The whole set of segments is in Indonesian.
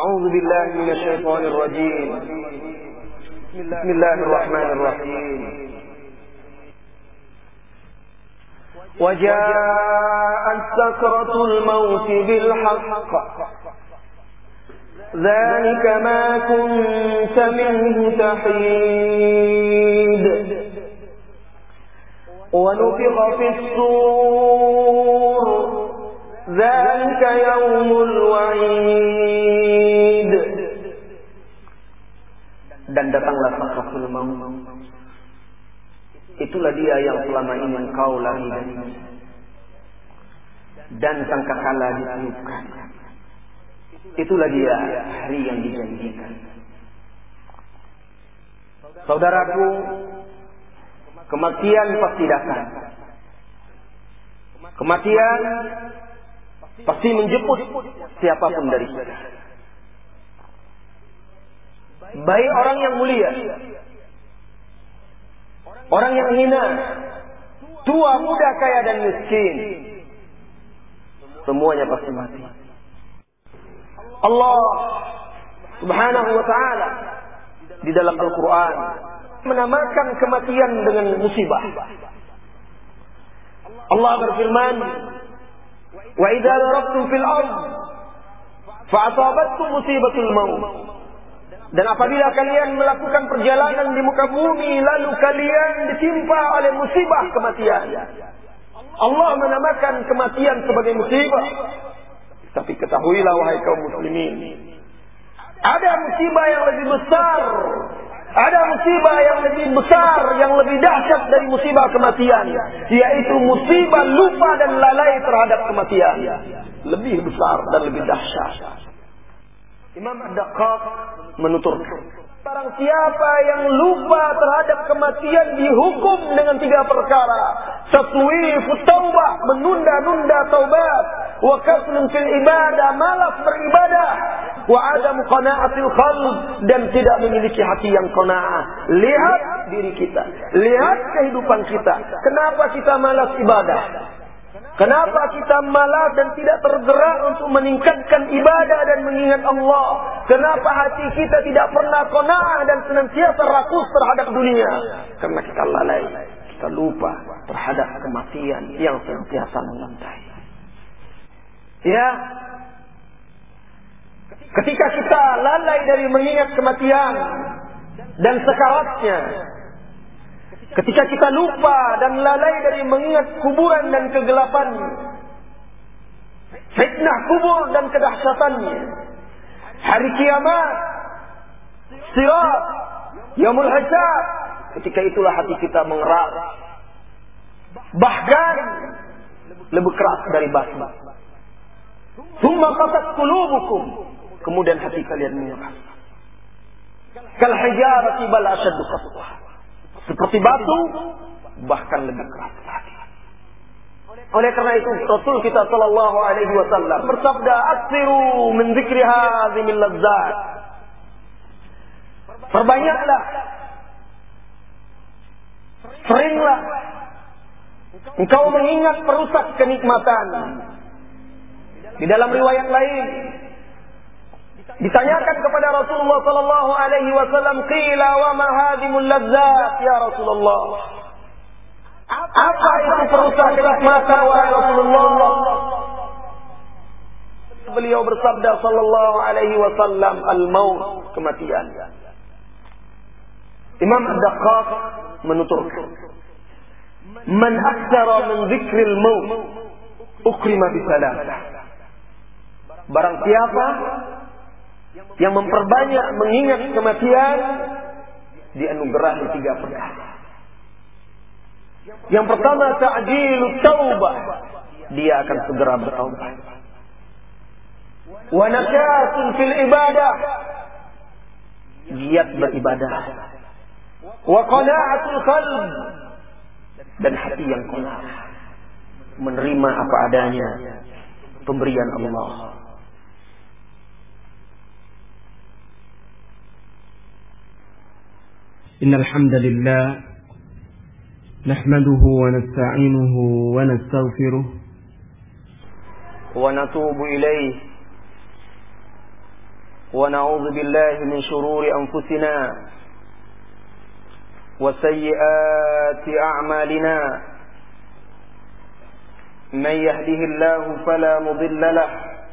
أعوذ بالله من الشيطان الرجيم. بسم الله الرحمن الرحيم. وجاءت سكرة الموت بالحق ذلك ما كنت منه تحيد ونفخ في الصور ذلك يوم الوعيد. Dan datanglah sakratul maut. Itulah dia yang selama ini engkau lari darinya. Dan sangkakala ditiupkan. Itulah dia hari yang dijanjikan. Saudaraku, kematian pasti datang. Kematian pasti menjemput siapapun dari kita. Baik orang yang mulia, orang yang hina, tua, muda, kaya dan miskin, semuanya pasti mati. Allah Subhanahu wa ta'ala di dalam Al-Quran menamakan kematian dengan musibah. Allah berfirman, "Wa idza darabtum fil ard fa'asabatkum musibatul maut." Dan apabila kalian melakukan perjalanan di muka bumi lalu kalian ditimpa oleh musibah kematian. Allah menamakan kematian sebagai musibah. Tapi ketahuilah wahai kaum muslimin, ada musibah yang lebih besar. Ada musibah yang lebih besar, yang lebih dahsyat dari musibah kematian, yaitu musibah lupa dan lalai terhadap kematian. Lebih besar dan lebih dahsyat. Imam Ad-Daqqaq menuturkan, barang siapa yang lupa terhadap kematian dihukum dengan 3 perkara. Taswifut taubah, menunda-nunda taubat. Wa kasrun fil ibadah, malas beribadah. Wa adam qana'atil qalb, dan tidak memiliki hati yang qanaah. Lihat diri kita, lihat kehidupan kita. Kenapa kita malas ibadah? Kenapa kita malas dan tidak tergerak untuk meningkatkan ibadah dan mengingat Allah? Kenapa hati kita tidak pernah qanaah dan senantiasa rakus terhadap dunia? Karena kita lalai, kita lupa terhadap kematian yang senantiasa mengintai. Ya, ketika kita lalai dari mengingat kematian dan sekaratnya, ketika kita lupa dan lalai dari mengingat kuburan dan kegelapannya, fitnah kubur dan kedahsyatannya, hari kiamat, sirat, yaumul hisab, ketika itulah hati kita mengeras, bahkan lebih keras dari batu. Tsumma qasat qulubukum, kemudian hati kalian mengeras. Kal hijarati bal ashaddu qaswah, seperti batu, bahkan lebih keras lagi. Oleh karena itu Rasul kita sallallahu alaihi wasallam bersabda, "Aksiru min dzikri hadhimil ladzat." Perbanyaklah, seringlah engkau mengingat perusak kenikmatan. Di dalam riwayat lain ditanyakan kepada Rasulullah sallallahu alaihi wasallam, "Qila wa ma hadhimul ladzat ya Rasulullah?" Apa itu perusak kenikmatan wahai Rasulullah? Beliau bersabda sallallahu alaihi wasallam, "Al-maut," kematian. Imam Ad-Daqqaq menuturkan, "Man aktsara min dzikril maut ukrima bi salasah." Barang siapa yang memperbanyak mengingat kematian, dianugerahi 3 perkara. Yang pertama, ta'jilut taubah, dia akan segera bertaubat. Wa nasyasun fil ibadah, giat beribadah. Wa qana'atul qalb, dan hati yang qanaah, menerima apa adanya pemberian Allah. Innal hamdalillah nahmaduhu wa nasta'inuhu wa nastaghfiruh wa natubu ilayhi ونعوذ بالله من شرور أنفسنا وسيئات أعمالنا من يهده الله فلا مضل له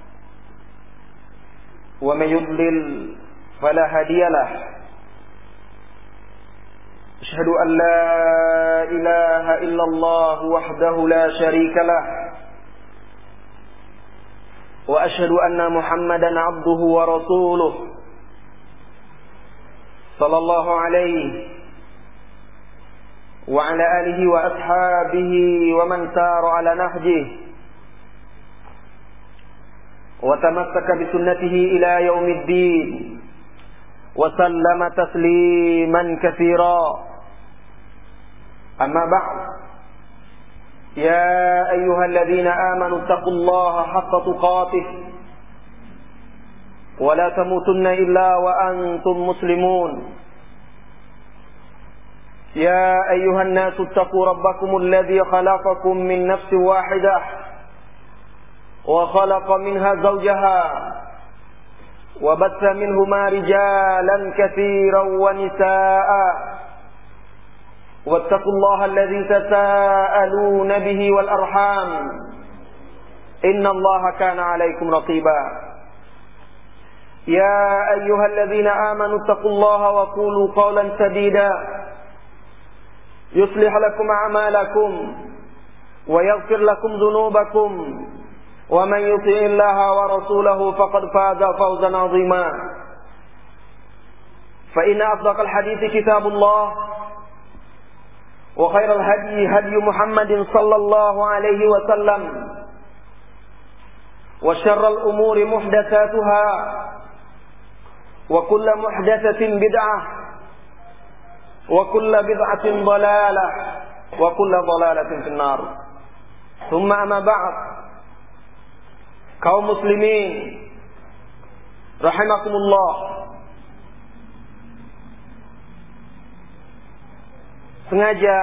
ومن يضلل فلا هادي له أشهد أن لا إله إلا الله وحده لا شريك له وأشهد أن محمدا عبده ورسوله صلى الله عليه وعلى آله وأصحابه ومن سار على نهجه وتمسك بسنته إلى يوم الدين وسلم تسليما كثيرا أما بعد يا أيها الذين آمنوا اتقوا الله حق تقاته ولا تموتن إلا وأنتم مسلمون يا أيها الناس اتقوا ربكم الذي خلقكم من نفس واحدة وخلق منها زوجها وبث منهما رجالا كثيرا ونساء واتقوا الله الذي تساءلون به والأرحام إن الله كان عليكم رقيبا يا أيها الذين آمنوا اتقوا الله وقولوا قولا سديدا يصلح لكم أعمالكم ويغفر لكم ذنوبكم ومن يطع الله ورسوله فقد فاز فوزا عظيما فإن أصدق الحديث كتاب الله وخير الهدي هدي محمد صلى الله عليه وسلم وشر الأمور محدثاتها وكل محدثة بدعة وكل بدعة ضلالة وكل ضلالة في النار ثم أما بعد kaum muslimin rahimakumullah. Sengaja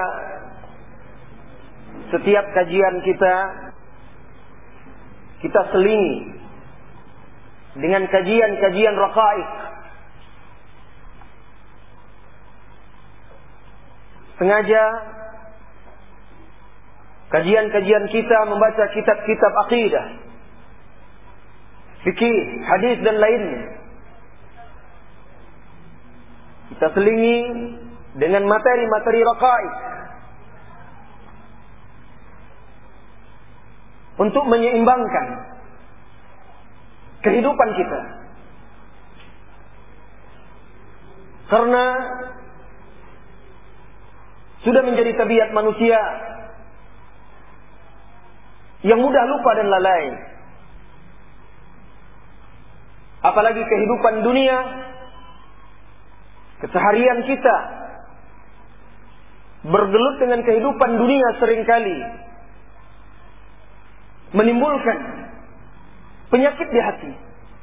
setiap kajian kita selingi dengan kajian-kajian raqaiq. Sengaja kajian-kajian kita membaca kitab-kitab akidah, fikih, hadis dan lainnya. Kita selingi dengan materi-materi raqaiq untuk menyeimbangkan kehidupan kita. Karena sudah menjadi tabiat manusia yang mudah lupa dan lalai. Apalagi kehidupan dunia, keseharian kita bergelut dengan kehidupan dunia seringkali menimbulkan penyakit di hati.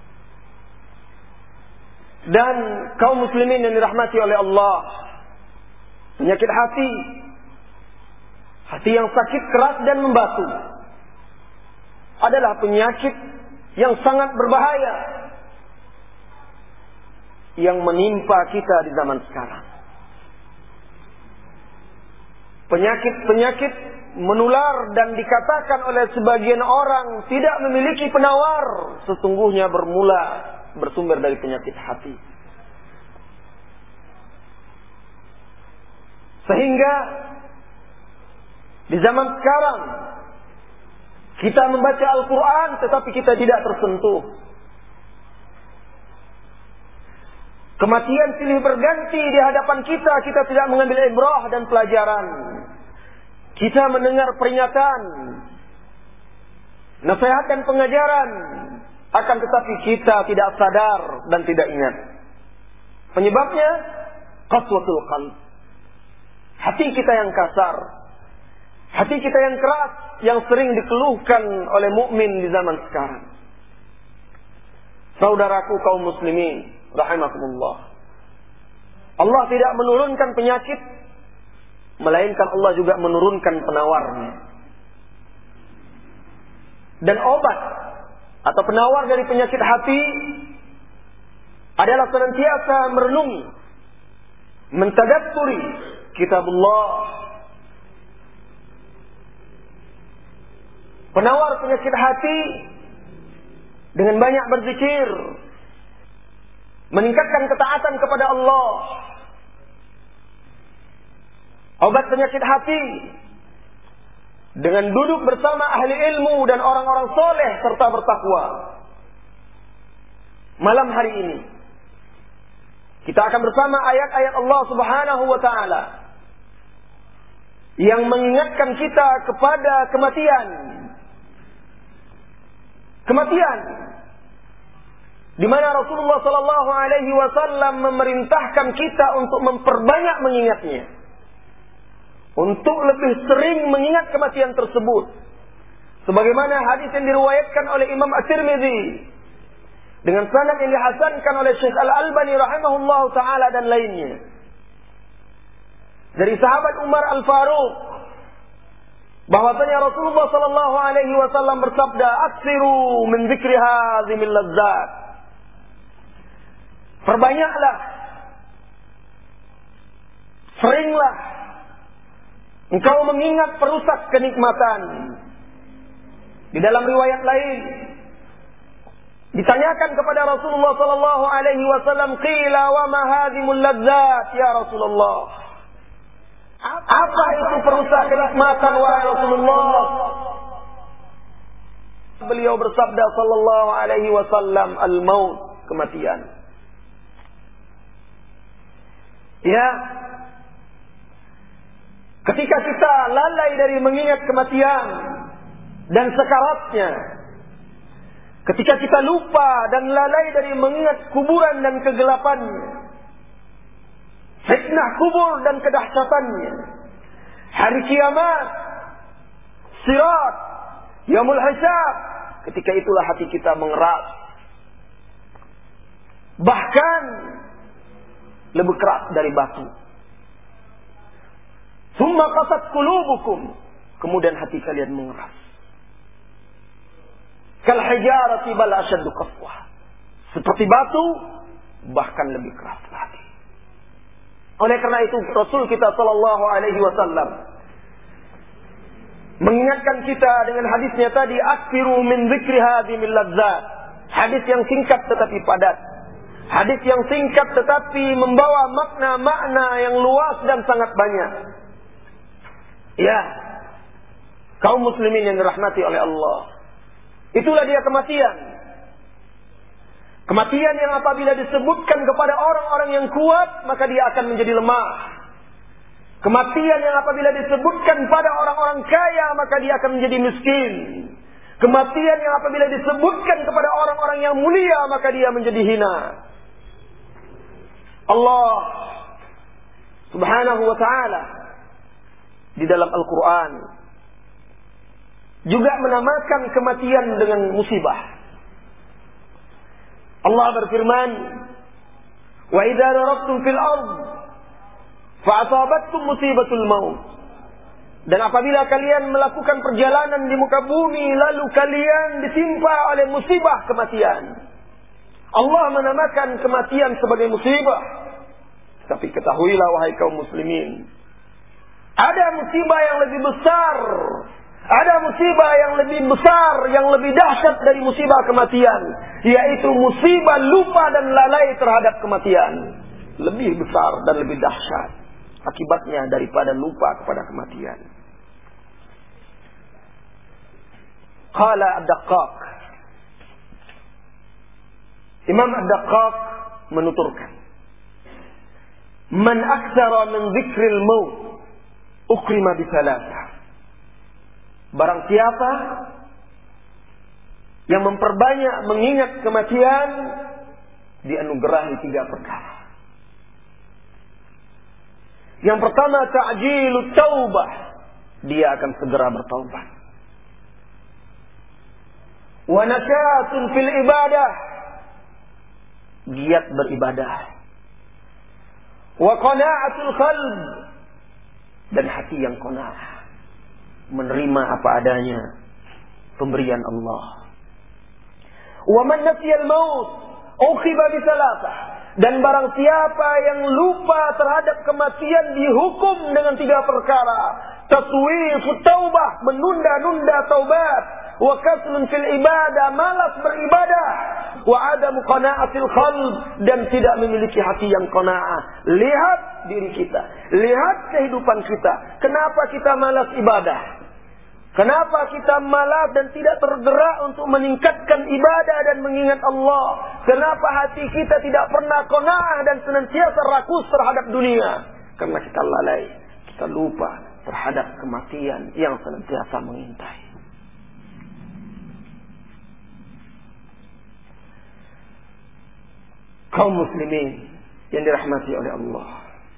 Dan kaum muslimin yang dirahmati oleh Allah, penyakit hati yang sakit keras dan membatu adalah penyakit yang sangat berbahaya yang menimpa kita di zaman sekarang. Penyakit menular dan dikatakan oleh sebagian orang tidak memiliki penawar, sesungguhnya bersumber dari penyakit hati. Sehingga di zaman sekarang kita membaca Al-Quran tetapi kita tidak tersentuh. Kematian silih berganti di hadapan kita tidak mengambil ibrah dan pelajaran. Kita mendengar peringatan, nasihat dan pengajaran, akan tetapi kita tidak sadar dan tidak ingat. Penyebabnya qaswatul qalb. Hati kita yang kasar, hati kita yang keras, yang sering dikeluhkan oleh mukmin di zaman sekarang. Saudaraku kaum muslimin rahimakumullah, Allah tidak menurunkan penyakit, melainkan Allah juga menurunkan penawarnya. Dan obat atau penawar dari penyakit hati adalah senantiasa merenungi, mentadabburi kitabullah. Penawar penyakit hati dengan banyak berzikir, meningkatkan ketaatan kepada Allah. Obat penyakit hati dengan duduk bersama ahli ilmu dan orang-orang soleh serta bertakwa. Malam hari ini kita akan bersama ayat-ayat Allah Subhanahu wa taala yang mengingatkan kita kepada kematian. Kematian di mana Rasulullah sallallahu alaihi wasallam memerintahkan kita untuk memperbanyak mengingatnya. Untuk lebih sering mengingat kematian tersebut. Sebagaimana hadis yang diriwayatkan oleh Imam At-Tirmidzi dengan sanad yang dihasankan oleh Syekh Al-Albani rahimahullah taala dan lainnya. Dari sahabat Umar Al-Faruq bahwasanya Rasulullah sallallahu alaihi wasallam bersabda, "Aksiru min dzikri hadzimil lazzat." Perbanyaklah, seringlah engkau mengingat perusak kenikmatan. Di dalam riwayat lain ditanyakan kepada Rasulullah sallallahu alaihi wasallam, "Qila wa ma hadhimul ladzat ya Rasulullah?" Apa itu perusak kenikmatan wahai Rasulullah? Beliau bersabda sallallahu alaihi wasallam, "Al-maut," kematian. Ya, ketika kita lalai dari mengingat kematian dan sekaratnya, ketika kita lupa dan lalai dari mengingat kuburan dan kegelapannya, fitnah kubur dan kedahsyatannya, hari kiamat, sirat, yaumul hisab, ketika itulah hati kita mengeras. Bahkan lebih keras dari batu. Summa qasat qulubukum, kemudian hati kalian mengeras. Kal hijarati bal ashaddu qaswa, seperti batu bahkan lebih keras lagi. Oleh karena itu Rasul kita sallallahu alaihi wasallam mengingatkan kita dengan hadisnya tadi, "Aksiru min dzikri hadzimil ladzat." Hadis yang singkat tetapi padat. Hadis yang singkat tetapi membawa makna-makna yang luas dan sangat banyak. Ya, kaum muslimin yang dirahmati oleh Allah, itulah dia kematian. Kematian yang apabila disebutkan kepada orang-orang yang kuat, maka dia akan menjadi lemah. Kematian yang apabila disebutkan pada orang-orang kaya, maka dia akan menjadi miskin. Kematian yang apabila disebutkan kepada orang-orang yang mulia, maka dia menjadi hina. Allah Subhanahu wa ta'ala di dalam Al-Quran juga menamakan kematian dengan musibah. Allah berfirman, "Wa idza darabtum fil ard fa'asabatkum musibatul maut." Dan apabila kalian melakukan perjalanan di muka bumi lalu kalian ditimpa oleh musibah kematian. Allah menamakan kematian sebagai musibah. Tapi ketahuilah wahai kaum muslimin, ada musibah yang lebih besar. Ada musibah yang lebih besar, yang lebih dahsyat dari musibah kematian, yaitu musibah lupa dan lalai terhadap kematian. Lebih besar dan lebih dahsyat akibatnya daripada lupa kepada kematian. Qala Ad-Daqqaq, Imam Ad-Daqqaq menuturkan, "Man aktsara min dzikril maut ukrima bi thalathah." Barang siapa yang memperbanyak mengingat kematian, dianugerahi 3 perkara. Yang pertama, ta'jilut taubah, dia akan segera bertaubat. Wa nakatun fil ibadah, giat beribadah. Wa qana'atul qalb, dan hati yang qanaah, menerima apa adanya pemberian Allah. Wa man nasiyal maut ukhiba bisalasah. Dan barang siapa yang lupa terhadap kematian dihukum dengan 3 perkara. Taswifut taubah, menunda-nunda taubat. Wa kaslun fil ibadah, malas beribadah. Wa adamu qana'atil qalb, dan tidak memiliki hati yang qana'ah. Lihat diri kita, lihat kehidupan kita. Kenapa kita malas ibadah? Kenapa kita malas dan tidak tergerak untuk meningkatkan ibadah dan mengingat Allah? Kenapa hati kita tidak pernah qanaah dan senantiasa rakus terhadap dunia? Karena kita lalai, kita lupa terhadap kematian yang senantiasa mengintai. Kaum muslimin yang dirahmati oleh Allah,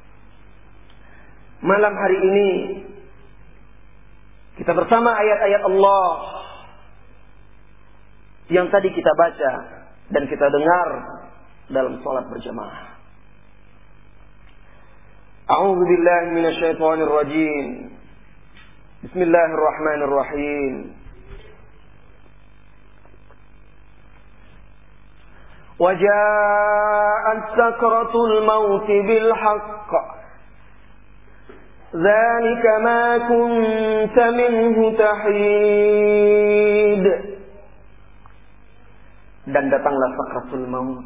malam hari ini kita bersama ayat-ayat Allah yang tadi kita baca dan kita dengar dalam salat berjamaah. A'udzu billahi minasyaitonir rajim. Bismillahirrahmanirrahim. Wa ja'at sakratul maut bil haqq. ذلك ما كنت منه تحيد. Dan datanglah sakratul maut.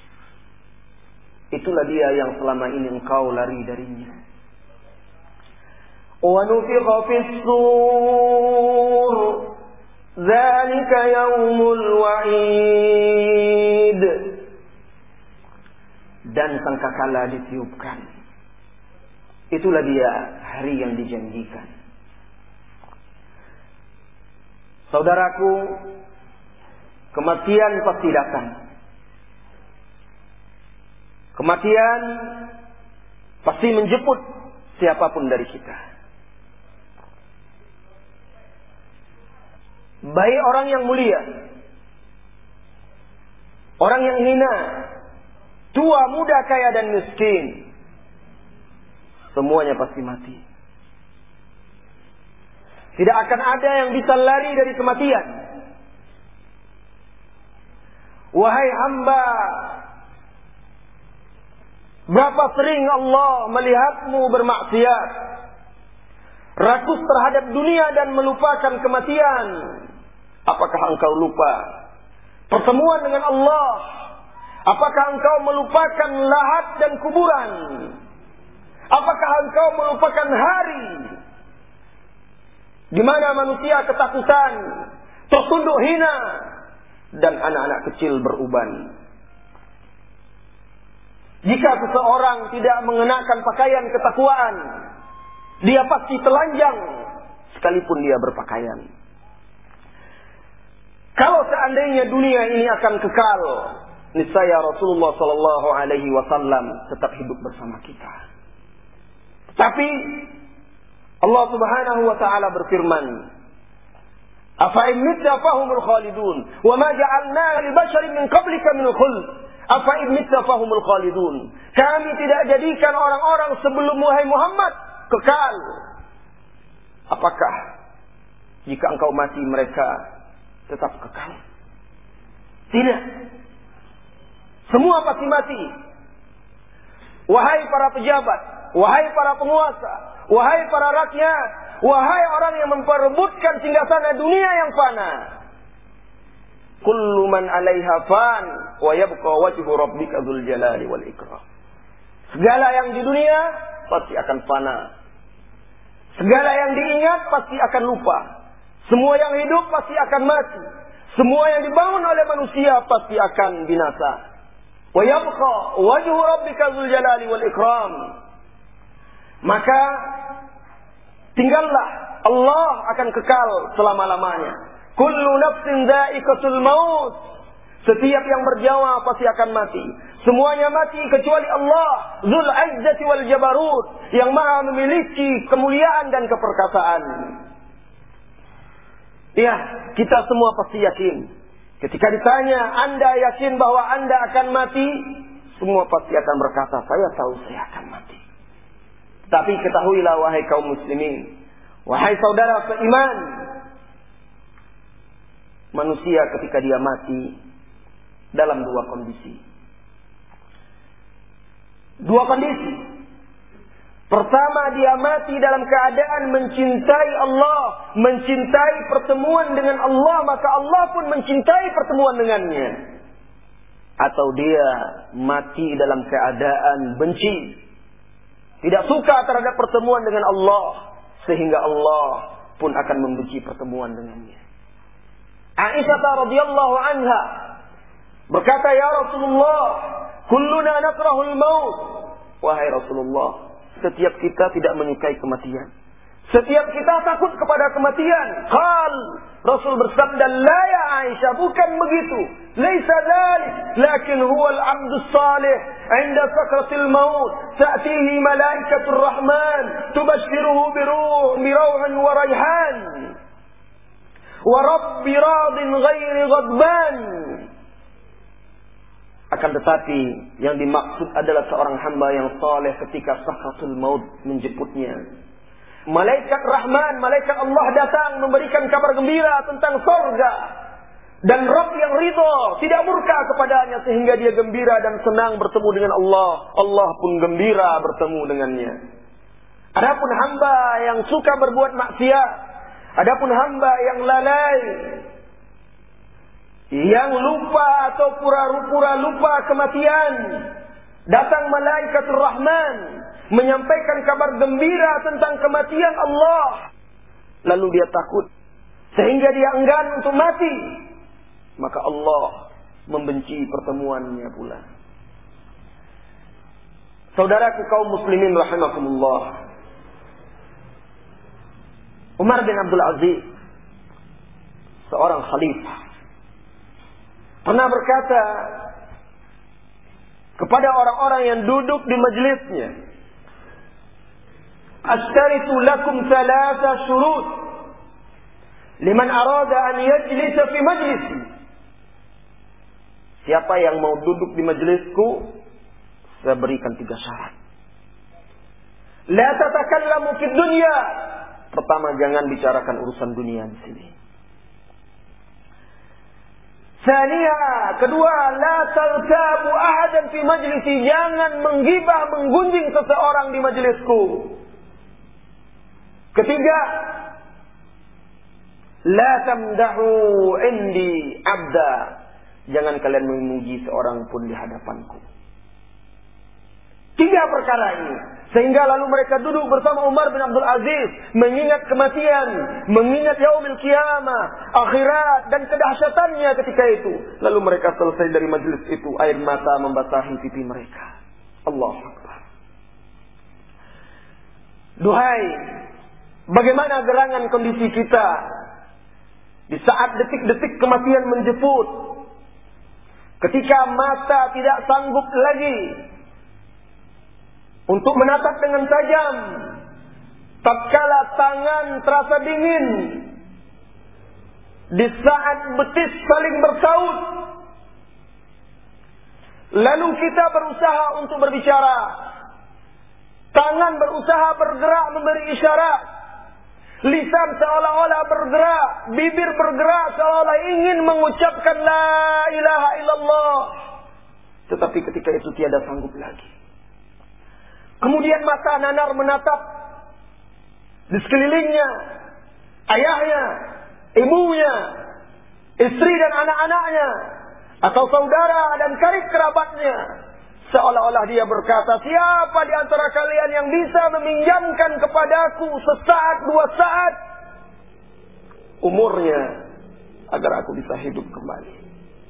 Itulah dia yang selama ini engkau lari darinya. Wa nufikha fis sur. Dzalika yaumul wa'id. Dan sangkakala ditiupkan. Itulah dia hari yang dijanjikan. Saudaraku, kematian pasti datang. Kematian pasti menjemput siapapun dari kita. Baik orang yang mulia, orang yang hina, tua, muda, kaya dan miskin, semuanya pasti mati. Tidak akan ada yang bisa lari dari kematian. Wahai hamba, berapa sering Allah melihatmu bermaksiat, rakus terhadap dunia dan melupakan kematian. Apakah engkau lupa pertemuan dengan Allah? Apakah engkau melupakan lahat dan kuburan? Apakah engkau melupakan hari di mana manusia ketakutan, tertunduk hina, dan anak-anak kecil beruban? Jika seseorang tidak mengenakan pakaian ketakwaan, dia pasti telanjang sekalipun dia berpakaian. Kalau seandainya dunia ini akan kekal, niscaya Rasulullah sallallahu alaihi wasallam tetap hidup bersama kita. Tapi Allah Subhanahu wa taala berfirman, "Afa in mitta fahumul khalidun, wa ma ja'alna li basharin min qablika min khuld." Afa in mitta fahumul khalidun. Kami tidak jadikan orang-orang sebelum Muhammad kekal. Apakah jika engkau mati mereka tetap kekal? Tidak. Semua pasti mati. Wahai para pejabat, wahai para penguasa, wahai para rakyat, wahai orang yang memperebutkan singgasana dunia yang fana. Kullu man 'alaiha fan wa yabqa wajhu rabbika dzul jalali wal ikram. Segala yang di dunia pasti akan fana. Segala yang diingat pasti akan lupa. Semua yang hidup pasti akan mati. Semua yang dibangun oleh manusia pasti akan binasa. Wa yabqa wajhu rabbika dzul jalali wal ikram. Maka tinggallah, Allah akan kekal selama-lamanya. Kullu nafsin dha'iqatul maut. Setiap yang bernyawa pasti akan mati. Semuanya mati kecuali Allah, Dzul Izzati wal Jabarut, yang Maha memiliki kemuliaan dan keperkasaan. Ya, kita semua pasti yakin. Ketika ditanya, Anda yakin bahwa Anda akan mati? Semua pasti akan berkata, saya tahu saya akan mati. Tapi ketahuilah wahai kaum muslimin, wahai saudara seiman, manusia ketika dia mati, dalam dua kondisi. Dua kondisi. Pertama, dia mati dalam keadaan mencintai Allah, mencintai pertemuan dengan Allah, maka Allah pun mencintai pertemuan dengannya. Atau dia mati dalam keadaan benci, tidak suka terhadap pertemuan dengan Allah, sehingga Allah pun akan membenci pertemuan dengannya. Aisyah radhiyallahu anha berkata, "Ya Rasulullah, kulluna nakrahul maut." Wahai Rasulullah, setiap kita tidak menyukai kematian. Setiap kita takut kepada kematian. Qal, Rasul bersabda, "La ya Aisyah, bukan begitu. Laisa dzalik, lakin huwa al-'abdus salih 'inda sakratil maut, ta'tihi malaikatur rahman, tubashshiruhu biruhin wa rayhan, wa rabbi radin ghairi ghadban." Akan tetapi yang dimaksud adalah seorang hamba yang saleh ketika sakratul maut menjemputnya. Malaikat Rahman, malaikat Allah datang memberikan kabar gembira tentang surga. Dan Rabb yang ridha, tidak murka kepadanya sehingga dia gembira dan senang bertemu dengan Allah. Allah pun gembira bertemu dengannya. Adapun hamba yang suka berbuat maksiat, adapun hamba yang lalai, yang lupa atau pura-pura lupa kematian, datang malaikat Rahman menyampaikan kabar gembira tentang kematian Allah, lalu dia takut sehingga dia enggan untuk mati, maka Allah membenci pertemuannya pula. Saudaraku kaum muslimin rahimakumullah, Umar bin Abdul Aziz, seorang khalifah, pernah berkata kepada orang-orang yang duduk di majelisnya, "Ashtaritu lakum thalatha syurut liman arada an yajlisa fi majlisi." Siapa yang mau duduk di majelisku, saya berikan 3 syarat. La tatakallamu fid dunya. Pertama, jangan bicarakan urusan dunia di sini. Thaniya, kedua, la taltabu ahadan fi majlisi, jangan menggibah, menggunjing seseorang di majelisku. Ketiga, la tamdahu indi abda, jangan kalian memuji seorang pun di hadapanku. 3 perkara ini. Sehingga lalu mereka duduk bersama Umar bin Abdul Aziz, mengingat kematian, mengingat yaumil qiyamah, akhirat, dan kedahsyatannya ketika itu. Lalu mereka selesai dari majelis itu, air mata membasahi pipi mereka. Allahu Akbar. Duhai, bagaimana gerangan kondisi kita di saat detik-detik kematian menjemput, ketika mata tidak sanggup lagi untuk menatap dengan tajam, tatkala tangan terasa dingin, di saat betis saling bersaut, lalu kita berusaha untuk berbicara, tangan berusaha bergerak memberi isyarat, lisan seolah-olah bergerak, bibir bergerak seolah ingin mengucapkan la ilaha illallah, tetapi ketika itu tiada sanggup lagi. Kemudian mata nanar menatap di sekelilingnya, ayahnya, ibunya, istri dan anak-anaknya, atau saudara dan karib kerabatnya. Seolah-olah dia berkata, siapa di antara kalian yang bisa meminjamkan kepadaku sesaat 2 saat umurnya agar aku bisa hidup kembali.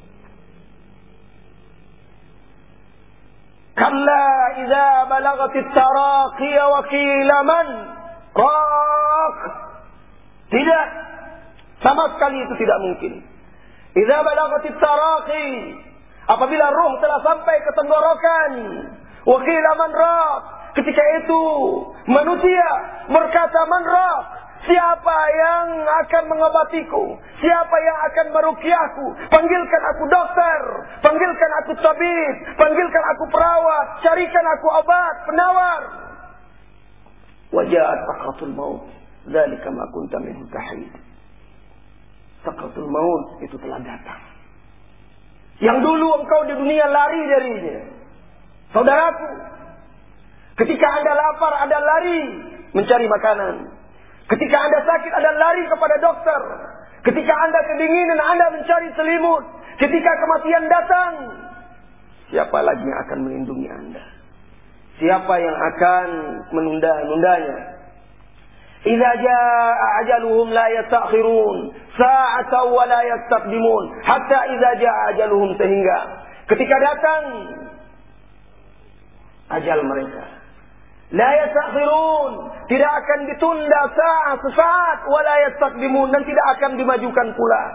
Kalla idza balagatit taraqi wa qila man raq. Tidak, sama sekali itu tidak mungkin. Idza balagatit taraqi, apabila ruh telah sampai ke tenggorokan, wa qila man raq, ketika itu manusia berkata man raq, siapa yang akan mengobatiku? Siapa yang akan meruqyahku? Panggilkan aku dokter, panggilkan aku tabib, panggilkan aku perawat, carikan aku obat, penawar. Waja'at sakratul maut, dzalika ma kunta minhu tahid. Sakratul maut itu telah datang. yang dulu engkau di dunia lari darinya. Saudaraku, ketika Anda lapar, Anda lari mencari makanan. Ketika Anda sakit, Anda lari kepada dokter. Ketika Anda kedinginan, Anda mencari selimut. Ketika kematian datang, siapa lagi yang akan melindungi Anda? Siapa yang akan menunda-nundanya? Idza jaa ajaluhum la yastakhirun sa'atan wa la yastaqdimun hatta idza jaa ajaluhum, sehingga ketika datang ajal mereka, la yastakhirun, tidak akan ditunda sesaat, wa la yastaqdimun, dan tidak akan dimajukan pula.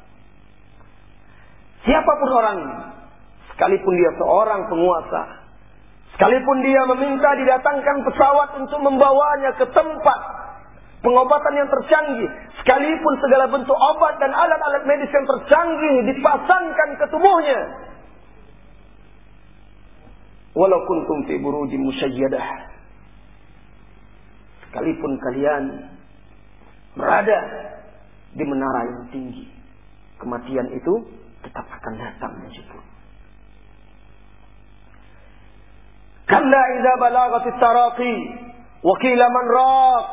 Siapapun orang, sekalipun dia seorang penguasa, sekalipun dia meminta didatangkan pesawat untuk membawanya ke tempat pengobatan yang tercanggih, sekalipun segala bentuk obat dan alat-alat medis yang tercanggih dipasangkan ke tubuhnya, walau kuntum fi burujin musyayyadah, sekalipun kalian berada di menara yang tinggi, kematian itu tetap akan datang menjemput. Kalla idza balagatit taraqi wa qila man raq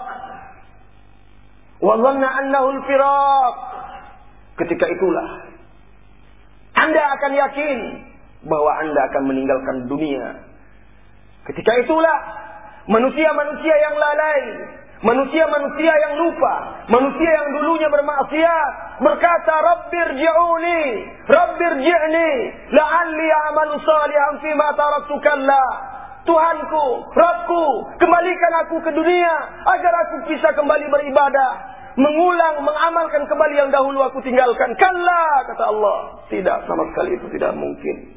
wa dhanna annahu al-firaq. Ketika itulah Anda akan yakin bahwa Anda akan meninggalkan dunia. Ketika itulah manusia-manusia yang lalai, manusia-manusia yang lupa, manusia yang dulunya bermaksiat berkata, Rabbirji'uni, Rabbirji'ni la'alli a'malu salihan fima taraktu kalla. Tuhanku, Rabbku, kembalikan aku ke dunia agar aku bisa kembali beribadah, mengulang, mengamalkan kembali yang dahulu aku tinggalkan. Kalla, kata Allah, tidak, sama sekali itu tidak mungkin.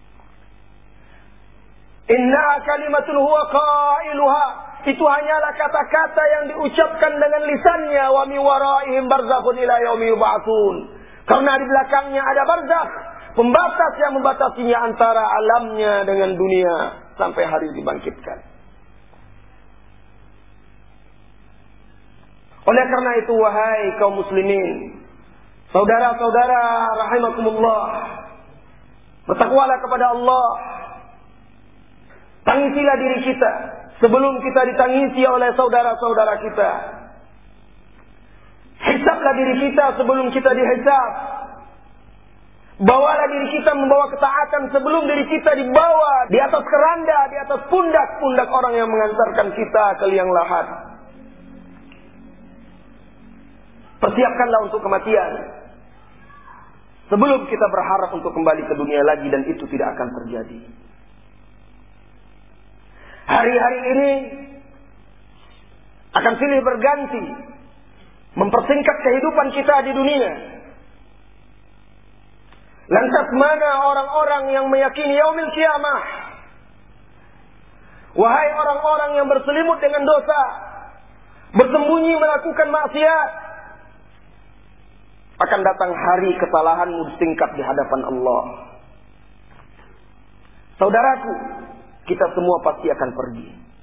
Inna kalimatun huwa qailuha, itu hanyalah kata-kata yang diucapkan dengan lisannya. Wa mi waraihim barzakhun ila yaumi yub'atsun, karena di belakangnya ada barzakh, pembatas yang membatasinya antara alamnya dengan dunia sampai hari dibangkitkan. Oleh karena itu, wahai kaum muslimin, saudara-saudara rahimakumullah, bertakwalah kepada Allah. Tangisilah diri kita sebelum kita ditangisi oleh saudara-saudara kita. Hisablah diri kita sebelum kita dihisab. Bawalah diri kita membawa ketaatan sebelum diri kita dibawa di atas keranda, di atas pundak-pundak orang yang mengantarkan kita ke liang lahat. Persiapkanlah untuk kematian sebelum kita berharap untuk kembali ke dunia lagi, dan itu tidak akan terjadi. Hari-hari ini akan silih berganti mempersingkat kehidupan kita di dunia. Lantas mana orang-orang yang meyakini yaumil kiamah? Wahai orang-orang yang berselimut dengan dosa, bersembunyi melakukan maksiat, akan datang hari kesalahanmu disingkap di hadapan Allah. Saudaraku, kita semua pasti akan pergi.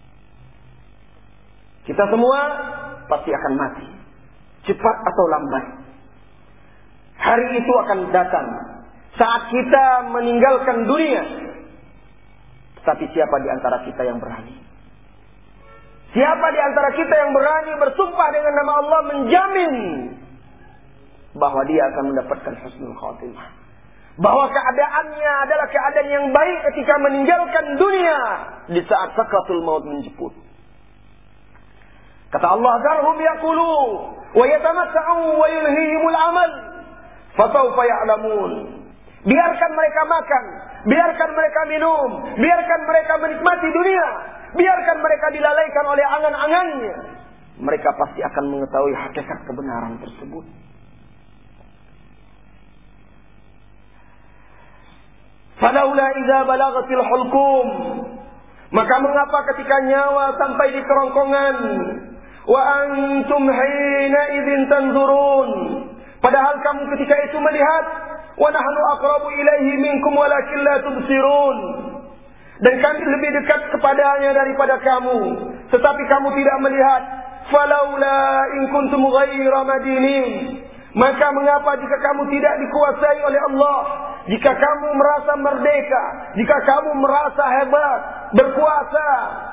Kita semua pasti akan mati, cepat atau lambat. Hari itu akan datang saat kita meninggalkan dunia. Tapi siapa di antara kita yang berani? Siapa di antara kita yang berani bersumpah dengan nama Allah menjamin bahwa dia akan mendapatkan husnul khatimah, bahwa keadaannya adalah keadaan yang baik ketika meninggalkan dunia di saat sakratul maut menjemput? Kata Allah, "Zarhum yaqulu wa yatamatta'u wa yulhihimul amal, fasawfa ya'lamun." Biarkan mereka makan, biarkan mereka minum, biarkan mereka menikmati dunia, biarkan mereka dilalaikan oleh angan-angannya. Mereka pasti akan mengetahui hakikat kebenaran tersebut. Falaula idza balagatil hulqum, maka mengapa ketika nyawa sampai di kerongkongan, wa antum hina idzin tanzurun, padahal kamu ketika itu melihat, wa nahnu aqrabu ilaihi minkum walakin la tubsirun, dan kami lebih dekat kepadanya daripada kamu, tetapi kamu tidak melihat. Falaula in kuntum ghaira madinin, maka mengapa jika kamu tidak dikuasai oleh Allah, jika kamu merasa merdeka, jika kamu merasa hebat, berkuasa,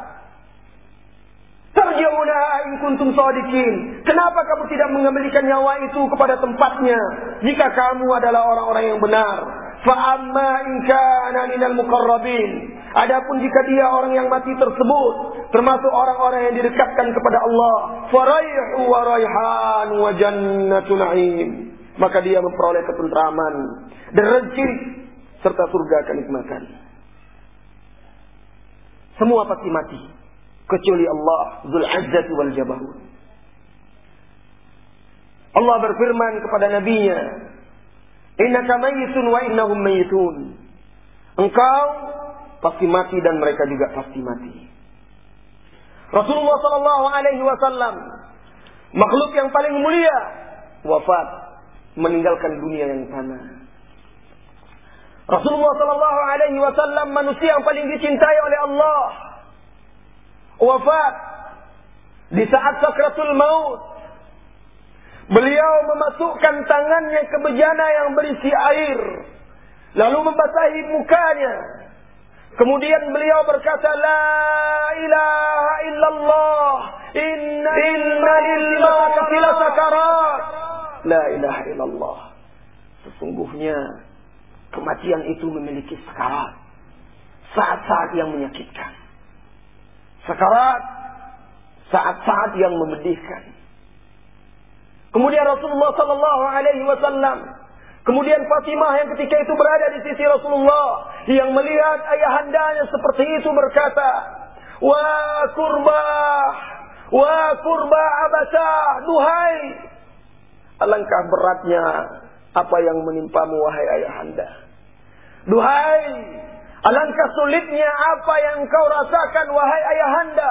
tarji'unaha in kuntum shadiqin. Kenapa kamu tidak mengembalikan nyawa itu kepada tempatnya jika kamu adalah orang-orang yang benar? Fa amma in kana minal muqarrabin. Adapun jika dia orang yang mati tersebut termasuk orang-orang yang didekatkan kepada Allah, faraihu wa raihan wa jannatu na'im, maka dia memperoleh ketentraman dan rezeki serta surga kenikmatan. Semua pasti mati kecuali Allah Dzul Izzati wal Jabarut. Allah berfirman kepada nabinya, innaka mayyitun wa innahum mayyitun. Engkau pasti mati dan mereka juga pasti mati. Rasulullah sallallahu alaihi wasallam, makhluk yang paling mulia, wafat, meninggalkan dunia yang fana. Rasulullah sallallahu alaihi wasallam, manusia yang paling dicintai oleh Allah, wafat di saat sakratul maut. Beliau memasukkan tangannya ke bejana yang berisi air, lalu membasahi mukanya. Kemudian beliau berkata, la ilaha illallah, inna lil mauti lasakarat. La ilaha illallah, sesungguhnya kematian itu memiliki sakarat, saat-saat yang menyakitkan. Sakarat, saat-saat yang memedihkan. Kemudian Rasulullah sallallahu alaihi wasallam, kemudian Fatimah yang ketika itu berada di sisi Rasulullah, yang melihat ayahandanya seperti itu berkata, wa kurba abasah, duhai, alangkah beratnya apa yang menimpamu wahai ayahanda. Duhai, alangkah sulitnya apa yang kau rasakan wahai ayahanda.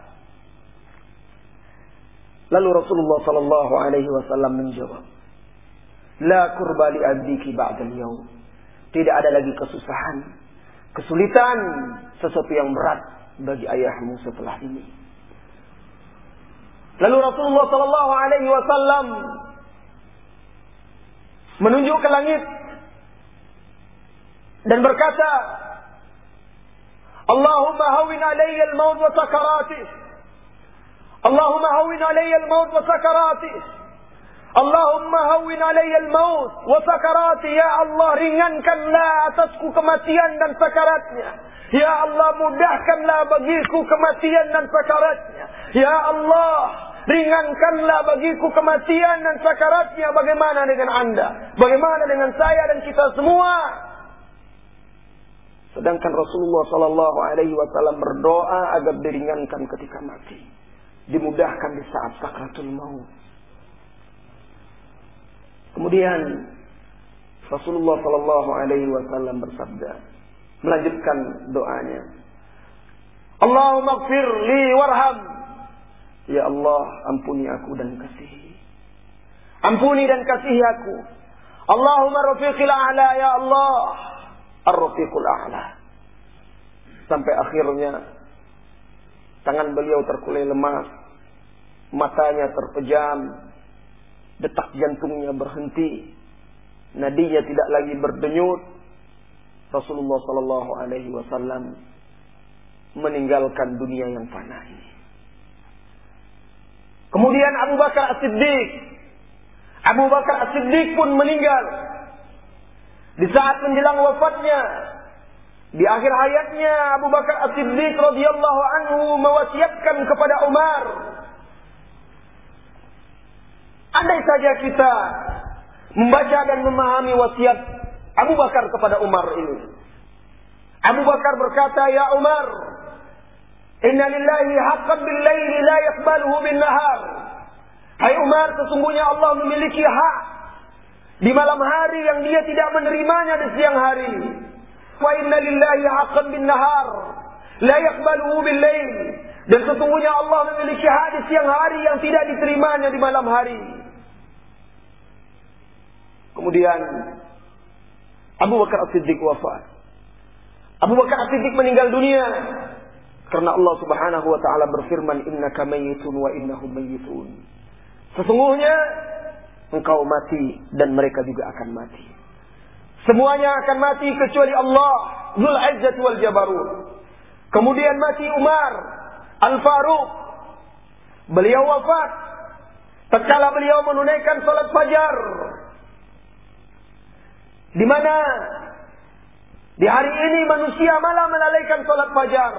Lalu Rasulullah sallallahu alaihi wasallam menjawab, la kurba li abdiki ba'dal yaum. Tidak ada lagi kesusahan, kesulitan, sesuatu yang berat bagi ayahmu setelah ini. Lalu Rasulullah sallallahu alaihi wasallam menunjuk ke langit dan berkata, Allahumma hawwin alayya al-maut wa sakaratih. Allahumma hawwin alayya al-maut wa sakaratih. Allahumma hawwin alayya al-maut wa sakaratih. Ya Allah, ringankanlah atasku kematian dan sakaratnya. Ya Allah, mudahkanlah bagiku kematian dan sakaratnya. Ya Allah, ringankanlah bagiku kematian dan sakaratnya. Bagaimana dengan Anda? Bagaimana dengan saya dan kita semua? Sedangkan Rasulullah sallallahu alaihi wasallam berdoa agar diringankan ketika mati, dimudahkan di saat sakratul maut. Kemudian Rasulullah sallallahu alaihi wasallam bersabda, melanjutkan doanya, Allahumma ighfir li warham. Ya Allah, ampuni aku dan kasihi. Ampuni dan kasihi aku. Allahumma rafiqil a'la, ya Allah, ar-rafiqul a'la. Sampai akhirnya tangan beliau terkulai lemas, matanya terpejam, detak jantungnya berhenti, nadinya tidak lagi berdenyut. Rasulullah sallallahu alaihi wasallam meninggalkan dunia yang fana ini. Kemudian Abu Bakar As-Siddiq pun meninggal. Di saat menjelang wafatnya, di akhir hayatnya, Abu Bakar As-Siddiq radhiyallahu anhu mewasiatkan kepada Umar, andai saja kita membaca dan memahami wasiat Abu Bakar kepada Umar ini. Abu Bakar berkata, ya Umar, inna lillahi haqqan bil laili la yaqbaluhu bin nahar. Hai Umar, sesungguhnya Allah memiliki hak di malam hari yang dia tidak menerimanya di siang hari. Wa inna lillahi haqqan bin nahar la yaqbaluhu bil lail. Dan sesungguhnya Allah memiliki hak di siang hari yang tidak diterimanya di malam hari. Kemudian Abu Bakar As-Siddiq wafat. Abu Bakar As-Siddiq meninggal dunia karena Allah Subhanahu wa taala berfirman, innaka mayyitun wa innahum mayyitun. Sesungguhnya engkau mati dan mereka juga akan mati. Semuanya akan mati kecuali Allah, Dzul Izzati wal Jabarut. Kemudian mati Umar Al-Faruq. Beliau wafat tatkala beliau menunaikan salat fajar. Di mana di hari ini manusia malah melalaikan salat fajar.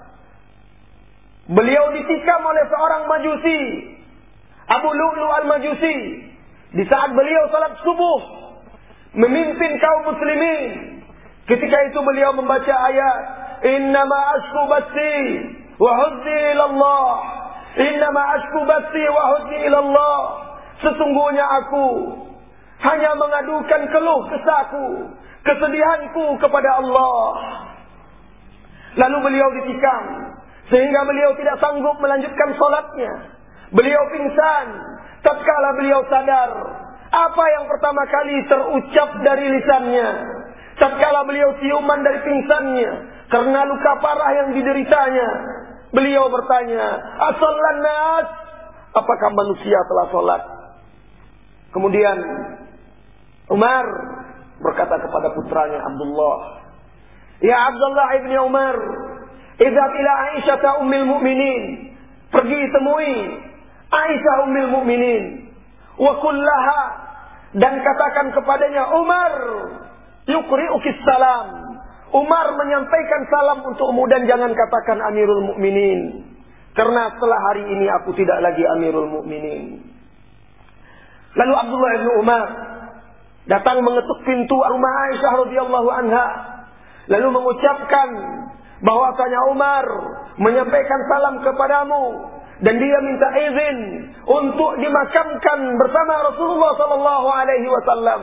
Beliau ditikam oleh seorang Majusi, Abu Lu'lu' al-Majusi, di saat beliau salat subuh memimpin kaum muslimin. Ketika itu beliau membaca ayat, "Innama ashku bathi wa huzni ilallah. Innama ashku bathi wa huzni ilallah." Sesungguhnya aku hanya mengadukan keluh kesahku, kesedihanku kepada Allah. Lalu beliau ditikam sehingga beliau tidak sanggup melanjutkan salatnya. Beliau pingsan. Tatkala beliau sadar, apa yang pertama kali terucap dari lisannya? Tatkala beliau ciuman dari pingsannya karena luka parah yang dideritanya, beliau bertanya, "Asallan nas?" Apakah manusia telah salat? Kemudian Umar berkata kepada putranya Abdullah, "Ya Abdullah ibni Umar, idhab ila Aisyah ummil mu'minin." Pergi temui Aisyah ummil mu'minin. Wa kullaha, dan katakan kepadanya, Umar yuqri'ukis salam. Umar menyampaikan salam untukmu dan jangan katakan Amirul Mukminin. Karena setelah hari ini aku tidak lagi Amirul Mukminin. Lalu Abdullah bin Umar datang mengetuk pintu rumah Aisyah radhiyallahu anha. Lalu mengucapkan bahwasanya Umar menyampaikan salam kepadamu dan dia minta izin untuk dimakamkan bersama Rasulullah sallallahu alaihi wasallam.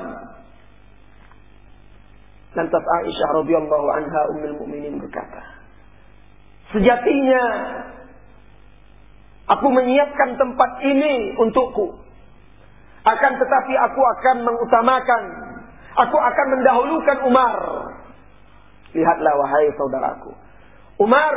Lantas Aisyah radhiyallahu anha ummul mukminin berkata, "Sejatinya aku menyiapkan tempat ini untukku. Akan tetapi aku akan mengutamakan, aku akan mendahulukan Umar." Lihatlah wahai saudaraku, Umar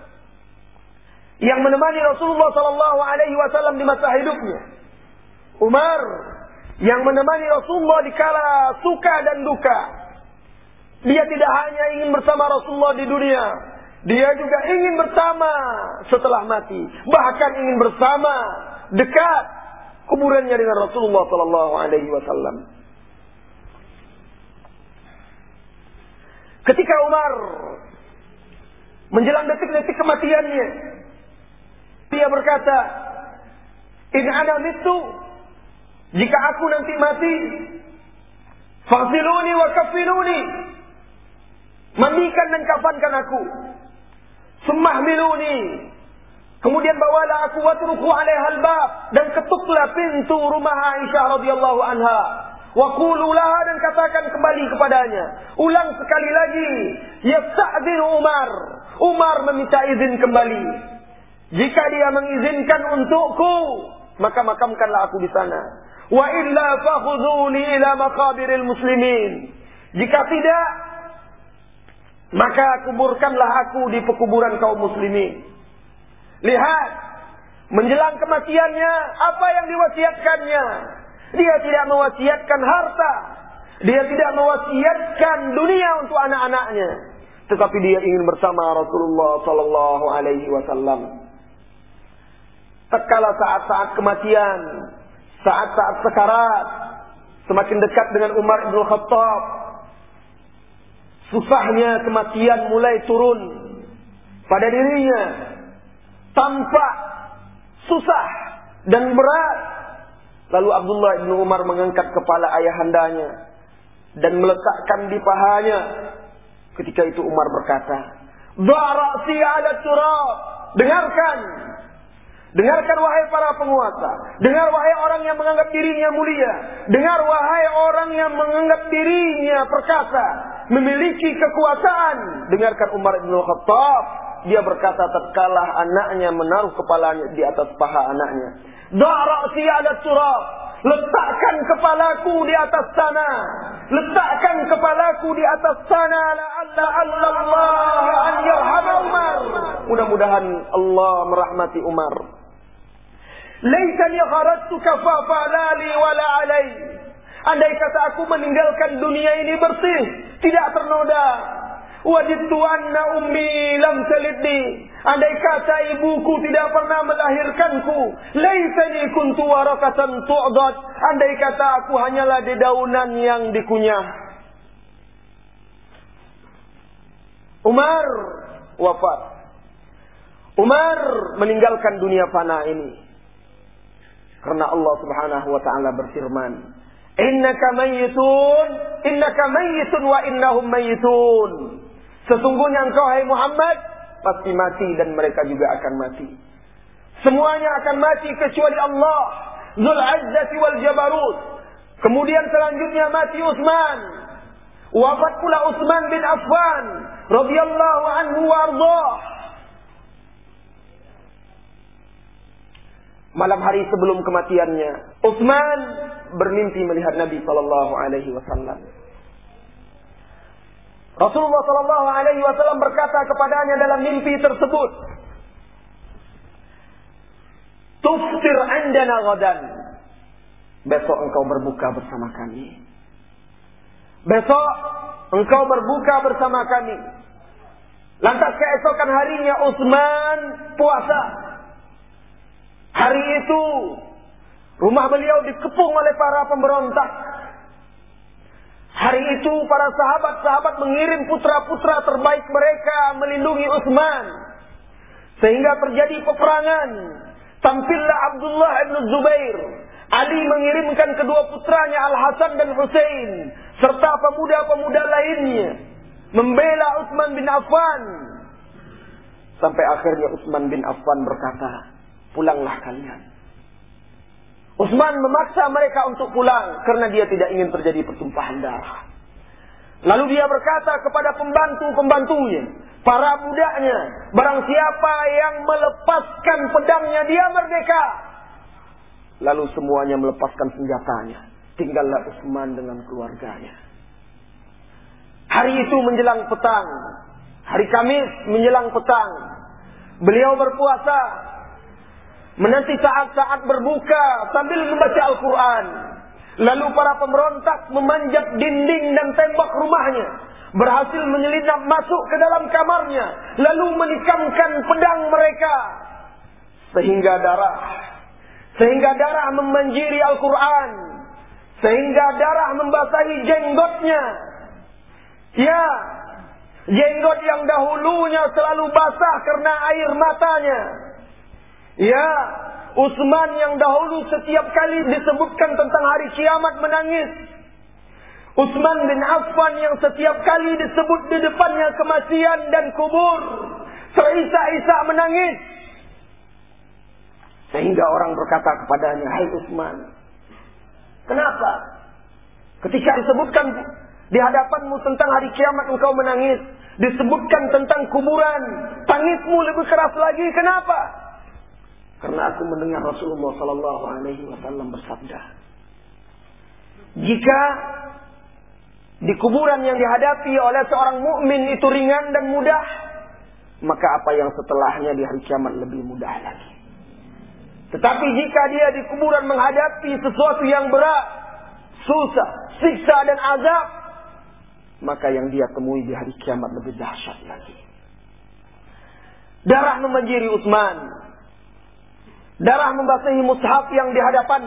yang menemani Rasulullah sallallahu alaihi wasallam di masa hidupnya. Umar yang menemani Rasulullah di kala suka dan duka. Dia tidak hanya ingin bersama Rasulullah di dunia, dia juga ingin bersama setelah mati. Bahkan ingin bersama dekat kuburannya dengan Rasulullah sallallahu alaihi wasallam. Ketika Umar menjelang detik-detik kematiannya, dia berkata, "In ana mitu, jika aku nanti mati, faghsiluni wa kaffinuni, mandikan dan kafankan aku, summahmiluni, kemudian bawalah aku watruku 'alaiha al-bab, dan ketuklah pintu rumah Aisyah radhiyallahu anha, wa qulu laha, dan katakan kembali kepadanya." Ulang sekali lagi, yasta'dzinu Umar, Umar meminta izin kembali. Jika dia mengizinkan untukku, maka makamkanlah aku di sana. Wa illa fakhudhuni ila maqabiril muslimin. Jika tidak, maka kuburkanlah aku di pekuburan kaum muslimin. Lihat, menjelang kematiannya, apa yang diwasiatkannya? Dia tidak mewasiatkan harta, dia tidak mewasiatkan dunia untuk anak-anaknya, tetapi dia ingin bersama Rasulullah sallallahu alaihi wasallam. Tatkala saat-saat kematian, saat-saat sekarat, semakin dekat dengan Umar bin Khattab, susahnya kematian mulai turun pada dirinya. Tampak susah dan berat. Lalu Abdullah bin Umar mengangkat kepala ayahandanya dan meletakkan di pahanya. Ketika itu Umar berkata, "Dha' ra'si 'ala turab." Dengarkan wahai para penguasa. Dengar wahai orang yang menganggap dirinya mulia. Dengar wahai orang yang menganggap dirinya perkasa, memiliki kekuasaan. Dengarkan Umar bin Khattab. Dia berkata tatkala anaknya menaruh kepalanya di atas paha anaknya, "Dha' ra'si 'ala turab." Letakkan kepalaku di atas tanah. Letakkan kepalaku di atas tanah. La'alla Allah an yarhama Umar. Mudah-mudahan Allah merahmati Umar. Laitani kharajtu kafafa la li wala alai. Andai kata aku meninggalkan dunia ini bersih, tidak ternoda. Wajidtu anna ummi lam talidni. Andai kata ibuku tidak pernah melahirkanku. Laitani kuntu warakatan tu'dad. Andai kata aku hanyalah dedaunan yang dikunyah. Umar wafat. Umar meninggalkan dunia fana ini karena Allah Subhanahu wa taala berfirman, innaka mayyitun wa innahum mayyitun. Sesungguhnya engkau hai Muhammad pasti mati dan mereka juga akan mati. Semuanya akan mati kecuali Allah Dzul Izzati wal Jabarut. Kemudian selanjutnya mati Utsman. Wafat pula Utsman bin Affan radhiyallahu anhu wa ardhah. Malam hari sebelum kematiannya, Utsman bermimpi melihat Nabi sallallahu alaihi wasallam. Rasulullah sallallahu alaihi wasallam berkata kepadanya dalam mimpi tersebut, "Tuftir 'indana ghadan." Besok engkau berbuka bersama kami. Besok engkau berbuka bersama kami. Lantas keesokan harinya Utsman puasa. Hari itu rumah beliau dikepung oleh para pemberontak. Hari itu para sahabat-sahabat mengirim putra-putra terbaik mereka melindungi Utsman. Sehingga terjadi peperangan. Tampillah Abdullah bin Zubair. Ali mengirimkan kedua putranya Al-Hasan dan Husain serta pemuda-pemuda lainnya membela Utsman bin Affan. Sampai akhirnya Utsman bin Affan berkata, "Pulanglah kalian." Utsman memaksa mereka untuk pulang karena dia tidak ingin terjadi pertumpahan darah. Lalu dia berkata kepada pembantu-pembantunya, para budaknya, barang siapa yang melepaskan pedangnya dia merdeka. Lalu semuanya melepaskan senjatanya. Tinggallah Utsman dengan keluarganya. Hari itu menjelang petang, hari Kamis menjelang petang, beliau berpuasa, menanti saat-saat berbuka sambil membaca Al-Quran. Lalu para pemberontak memanjat dinding dan tembok rumahnya, berhasil menyelinap masuk ke dalam kamarnya, lalu menikamkan pedang mereka sehingga darah memanjiri Al-Quran, sehingga darah membasahi jenggotnya. Ya, jenggot yang dahulunya selalu basah karena air matanya. Ya, Utsman yang dahulu setiap kali disebutkan tentang hari kiamat menangis. Utsman bin Affan yang setiap kali disebut di depannya kematian dan kubur, terisak-isak menangis. Sehingga orang berkata kepadanya, "Hai Utsman, kenapa? Ketika disebutkan di hadapanmu tentang hari kiamat engkau menangis, disebutkan tentang kuburan, tangismu lebih keras lagi. Kenapa?" Karena aku mendengar Rasulullah sallallahu alaihi wasallam bersabda, "Jika di kuburan yang dihadapi oleh seorang mukmin itu ringan dan mudah, maka apa yang setelahnya di hari kiamat lebih mudah lagi. Tetapi jika dia di kuburan menghadapi sesuatu yang berat, susah, siksa dan azab, maka yang dia temui di hari kiamat lebih dahsyat lagi." Darah memanjiri Utsman. Darah membasahi mushaf yang di hadapan.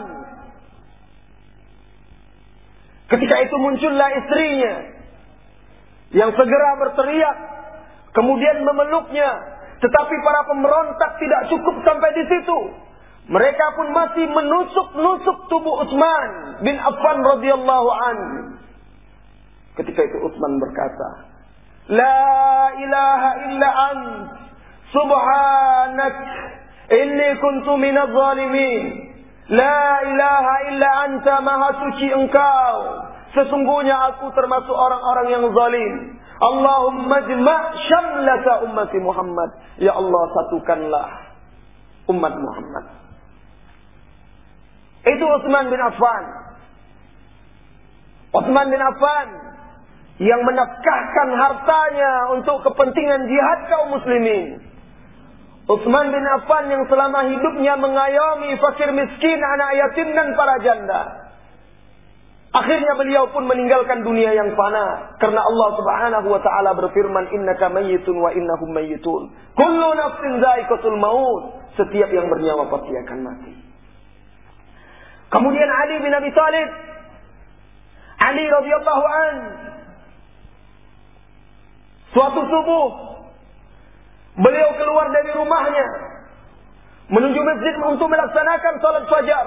Ketika itu muncullah istrinya yang segera berteriak, kemudian memeluknya. Tetapi para pemberontak tidak cukup sampai di situ. Mereka pun masih menusuk-nusuk tubuh Utsman bin Affan radhiyallahu anhu. Ketika itu Utsman berkata, "La ilaha illa ant, subhanak, inni kuntu minadh zalimin. La ilaha illa anta, maha suci engkau. Sesungguhnya aku termasuk orang-orang yang zalim. Allahumma jma' syamlata ummati Muhammad." Ya Allah, satukanlah umat Muhammad. Itu Utsman bin Affan. Utsman bin Affan yang menafkahkan hartanya untuk kepentingan jihad kaum muslimin. Utsman bin Affan yang selama hidupnya mengayomi fakir miskin, anak yatim dan para janda. Akhirnya beliau pun meninggalkan dunia yang fana. Karena Allah subhanahu wa ta'ala berfirman, innaka mayyitun wa innahum mayyitun. Kullu nafsin dha'iqatul maut. Setiap yang bernyawa pasti akan mati. Kemudian Ali bin Abi Thalib. Ali radhiyallahu an. Suatu subuh, beliau keluar dari rumahnya menuju masjid untuk melaksanakan salat fajar.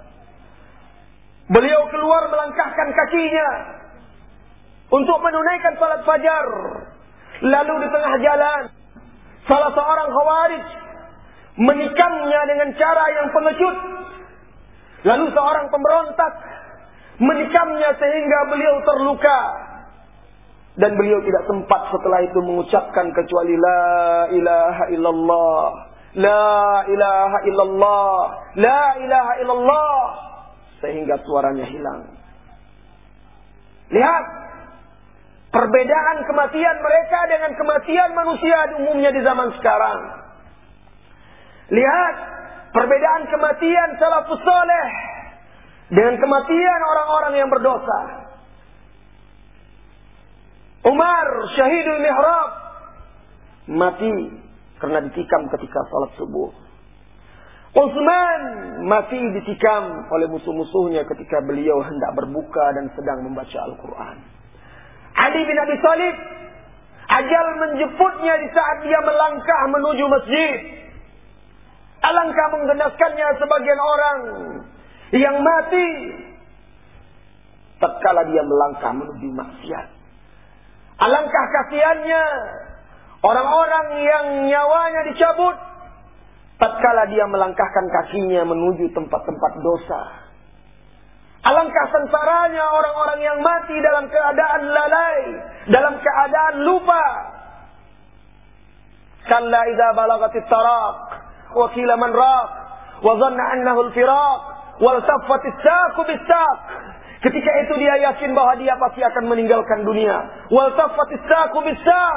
Beliau keluar melangkahkan kakinya untuk menunaikan salat fajar. Lalu di tengah jalan, salah seorang khawarij menikamnya dengan cara yang pengecut. Lalu seorang pemberontak menikamnya sehingga beliau terluka. Dan beliau tidak sempat setelah itu mengucapkan kecuali La ilaha illallah, La ilaha illallah, La ilaha illallah, sehingga suaranya hilang. Lihat perbedaan kematian mereka dengan kematian manusia umumnya di zaman sekarang. Lihat perbedaan kematian salafus saleh dengan kematian orang-orang yang berdosa. Umar syahidul mihrab mati karena ditikam ketika salat subuh. Utsman mati ditikam oleh musuh-musuhnya ketika beliau hendak berbuka dan sedang membaca Al-Quran. Ali bin Abi Thalib ajal menjemputnya di saat dia melangkah menuju masjid. Alangkah menggenaskannya sebagian orang yang mati tatkala dia melangkah menuju maksiat. Alangkah kasihannya orang-orang yang nyawanya dicabut tatkala dia melangkahkan kakinya menuju tempat-tempat dosa. Alangkah sengsaranya orang-orang yang mati dalam keadaan lalai, dalam keadaan lupa. Kalla idza balagatit taraq wa qila man raq wa dhanna annahu al-firaq wal taffatis saqu bis-saq. Ketika itu dia yakin bahwa dia pasti akan meninggalkan dunia. Wal taffatis saqu bis-saq.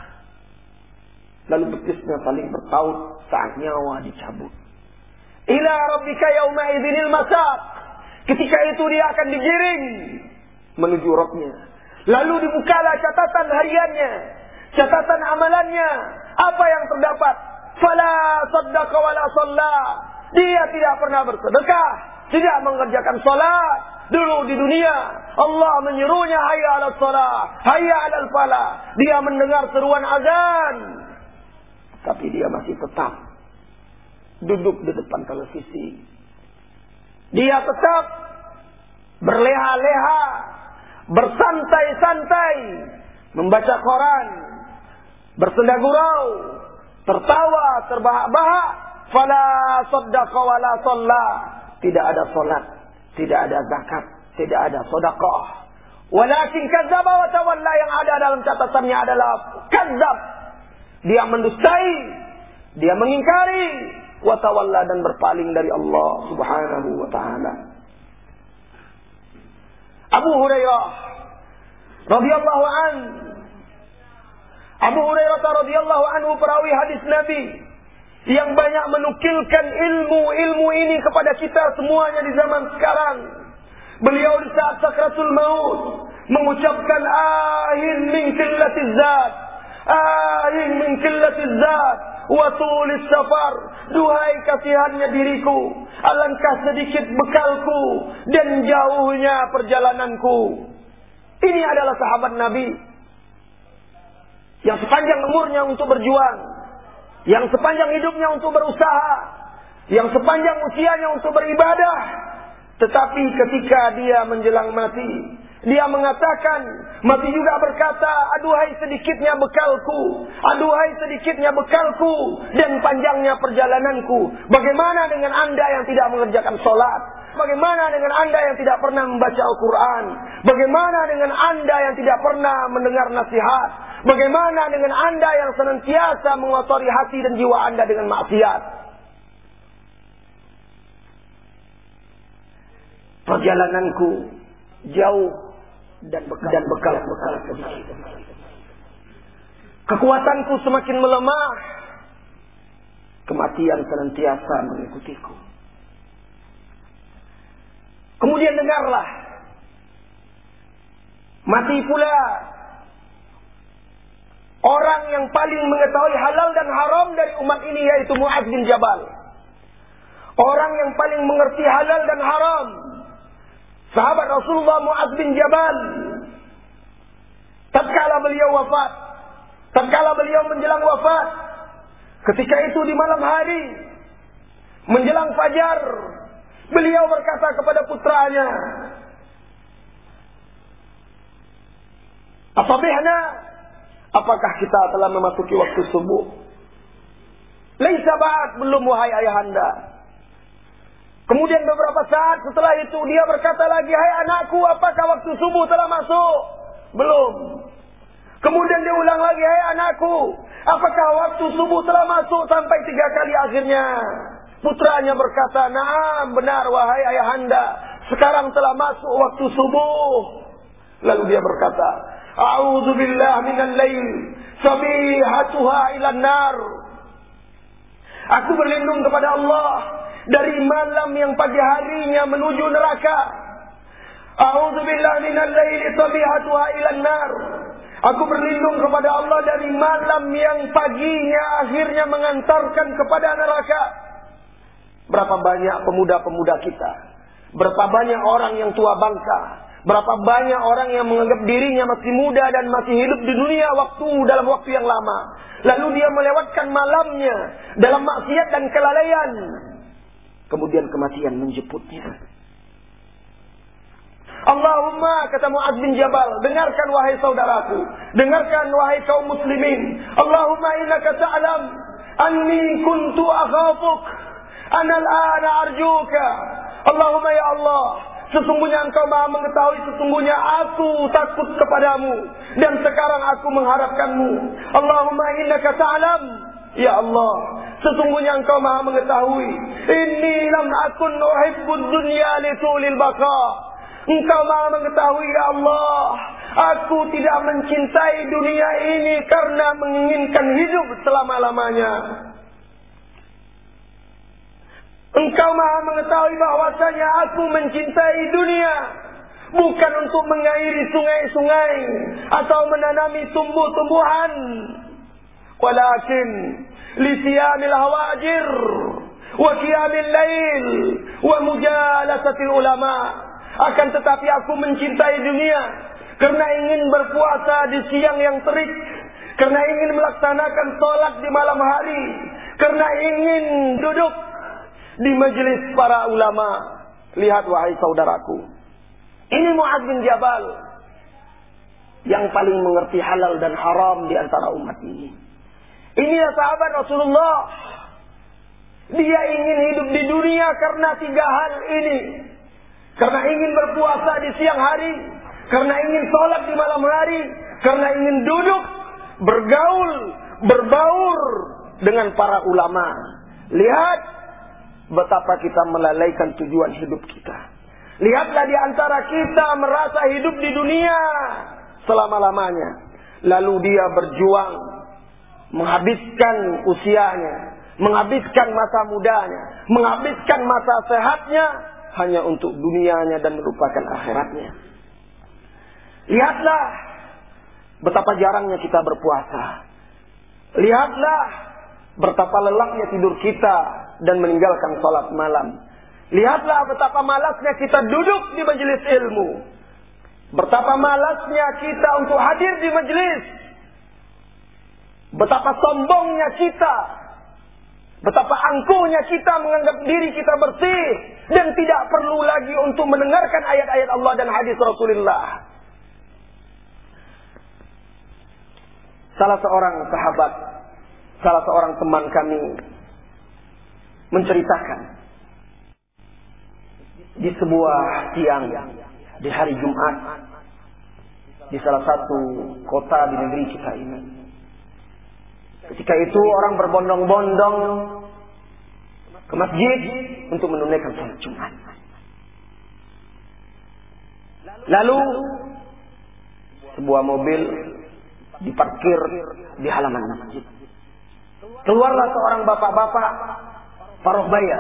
Lalu betisnya saling bertaut saat nyawa dicabut. Ila rabbika yauma idzinil masaq. Ketika itu dia akan digiring menuju Rabbnya. Lalu dibukalah catatan hariannya, catatan amalannya. Apa yang terdapat? Fala saddaqa wala shalla. Dia tidak pernah bersedekah, tidak mengerjakan salat. Dulu di dunia Allah menyerunya hayya 'alas shalah, hayya 'alal falah. Dia mendengar seruan azan, tapi dia masih tetap duduk di depan televisi. Dia tetap berleha-leha, bersantai-santai, membaca koran, bersenda gurau, tertawa, terbahak-bahak. Fala saddaqa wala shalla. Tidak ada salat, tidak ada zakat, tidak ada sedekah. Walakin kadzdzaba wa tawalla, yang ada dalam catatannya adalah kadzdzab. Dia mendustai, dia mengingkari, wa tawalla, dan berpaling dari Allah Subhanahu wa taala. Abu Hurairah radhiyallahu an. Abu Hurairah radhiyallahu anhu perawi hadis Nabi yang banyak menukilkan ilmu ini kepada kita semuanya di zaman sekarang. Beliau di saat sakratul maut mengucapkan ahin min qillatiz zat, ahin min qillatiz zat wa tulis safar. Duhai kasihannya diriku, alangkah sedikit bekalku dan jauhnya perjalananku. Ini adalah sahabat Nabi yang sepanjang umurnya untuk berjuang, yang sepanjang hidupnya untuk berusaha, yang sepanjang usianya untuk beribadah. Tetapi ketika dia menjelang mati, dia mengatakan, mati juga berkata, aduhai sedikitnya bekalku, aduhai sedikitnya bekalku dan panjangnya perjalananku. Bagaimana dengan Anda yang tidak mengerjakan sholat? Bagaimana dengan Anda yang tidak pernah membaca Al-Quran? Bagaimana dengan Anda yang tidak pernah mendengar nasihat? Bagaimana dengan Anda yang senantiasa mengotori hati dan jiwa Anda dengan maksiat? Perjalananku jauh dan bekal sedikit. Kekuatanku semakin melemah, kematian senantiasa mengikutiku. Kemudian dengarlah Mati pula orang yang paling mengetahui halal dan haram dari umat ini, yaitu Mu'adz bin Jabal. Orang yang paling mengerti halal dan haram, sahabat Rasulullah Mu'adz bin Jabal. Tatkala beliau wafat, tatkala beliau menjelang wafat, ketika itu di malam hari, menjelang fajar, beliau berkata kepada putranya, "Asabihna, apakah kita telah memasuki waktu subuh?" "Laisa ba'd," belum wahai ayahanda. Kemudian beberapa saat setelah itu dia berkata lagi, "Hai anakku, apakah waktu subuh telah masuk?" "Belum." Kemudian dia ulang lagi, "Hai anakku, apakah waktu subuh telah masuk?" Sampai 3 kali akhirnya putranya berkata, "Naam, benar wahai ayahanda, sekarang telah masuk waktu subuh." Lalu dia berkata, "A'udzubillah minal lail sabihatuha ilan nar." Aku berlindung kepada Allah dari malam yang pagi harinya menuju neraka. A'udzubillah minal lail sabihatuha ilan nar. Aku berlindung kepada Allah dari malam yang paginya akhirnya mengantarkan kepada neraka. Berapa banyak pemuda-pemuda kita, berapa banyak orang yang tua bangka, berapa banyak orang yang menganggap dirinya masih muda dan masih hidup di dunia dalam waktu yang lama. Lalu dia melewatkan malamnya dalam maksiat dan kelalaian. Kemudian kematian menjemputnya. Allahumma, kata Mu'adz bin Jabal, dengarkan wahai saudaraku, dengarkan wahai kaum muslimin. Allahumma innaka ta'lam anni kuntu akhafuk, ana al-ana arjuka. Allahumma ya Allah, sesungguhnya engkau maha mengetahui, sesungguhnya aku takut kepadamu dan sekarang aku mengharapkanmu. Allahumma innaka ta'lam, ya Allah, sesungguhnya engkau maha mengetahui, inni lam akun uhibbud dunya li tulil baqa. Engkau maha mengetahui ya Allah, aku tidak mencintai dunia ini karena menginginkan hidup selama-lamanya. Engkau maha mengetahui bahwasanya aku mencintai dunia bukan untuk mengairi sungai-sungai atau menanami tumbuh-tumbuhan, walakin li siyamil hawajir wa qiyamil lail wa mujalasatil ulama. Akan tetapi aku mencintai dunia karena ingin berpuasa di siang yang terik, karena ingin melaksanakan sholat di malam hari, karena ingin duduk di majelis para ulama. Lihat wahai saudaraku, ini Mu'adz bin Jabal yang paling mengerti halal dan haram di antara umat ini. Ini sahabat Rasulullah. Dia ingin hidup di dunia karena 3 hal ini. Karena ingin berpuasa di siang hari, karena ingin sholat di malam hari, karena ingin duduk, bergaul, berbaur dengan para ulama. Lihat betapa kita melalaikan tujuan hidup kita. Lihatlah di antara kita merasa hidup di dunia selama-lamanya. Lalu dia berjuang, menghabiskan usianya, menghabiskan masa mudanya, menghabiskan masa sehatnya hanya untuk dunianya dan melupakan akhiratnya. Lihatlah betapa jarangnya kita berpuasa. Lihatlah betapa lelahnya tidur kita dan meninggalkan salat malam. Lihatlah betapa malasnya kita duduk di majelis ilmu. Betapa malasnya kita untuk hadir di majelis. Betapa sombongnya kita. Betapa angkuhnya kita menganggap diri kita bersih dan tidak perlu lagi untuk mendengarkan ayat-ayat Allah dan hadis Rasulullah. Salah seorang sahabat, salah seorang teman kami menceritakan di sebuah tiang di hari Jumat di salah satu kota di negeri kita ini. Ketika itu orang berbondong-bondong ke masjid untuk menunaikan salat Jumat. Lalu sebuah mobil diparkir di halaman masjid. Keluarlah seorang bapak-bapak paruh baya,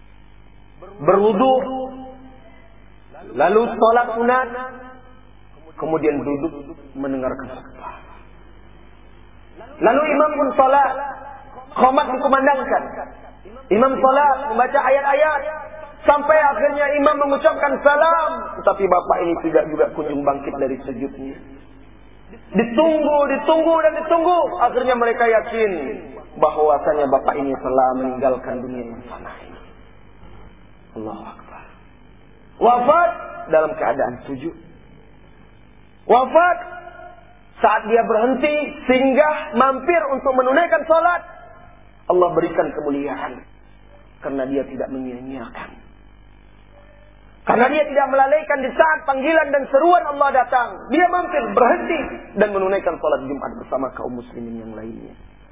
berwudu, lalu sholat sunat, kemudian duduk mendengarkan khutbah. Lalu imam pun salat, qomat dikumandangkan. Imam salat membaca ayat-ayat sampai akhirnya imam mengucapkan salam, tetapi bapak ini tidak juga kunjung bangkit dari sujudnya. Ditunggu dan ditunggu. Akhirnya mereka yakin bahwasanya bapak ini telah meninggalkan dunia yang fana ini. Allahu Akbar. Wafat dalam keadaan sujud. Wafat saat dia berhenti, singgah, mampir untuk menunaikan salat. Allah berikan kemuliaan karena dia tidak menyia-nyiakan. Karena dia tidak melalaikan di saat panggilan dan seruan Allah datang. Dia mampir, berhenti dan menunaikan salat Jumat bersama kaum muslimin yang lainnya.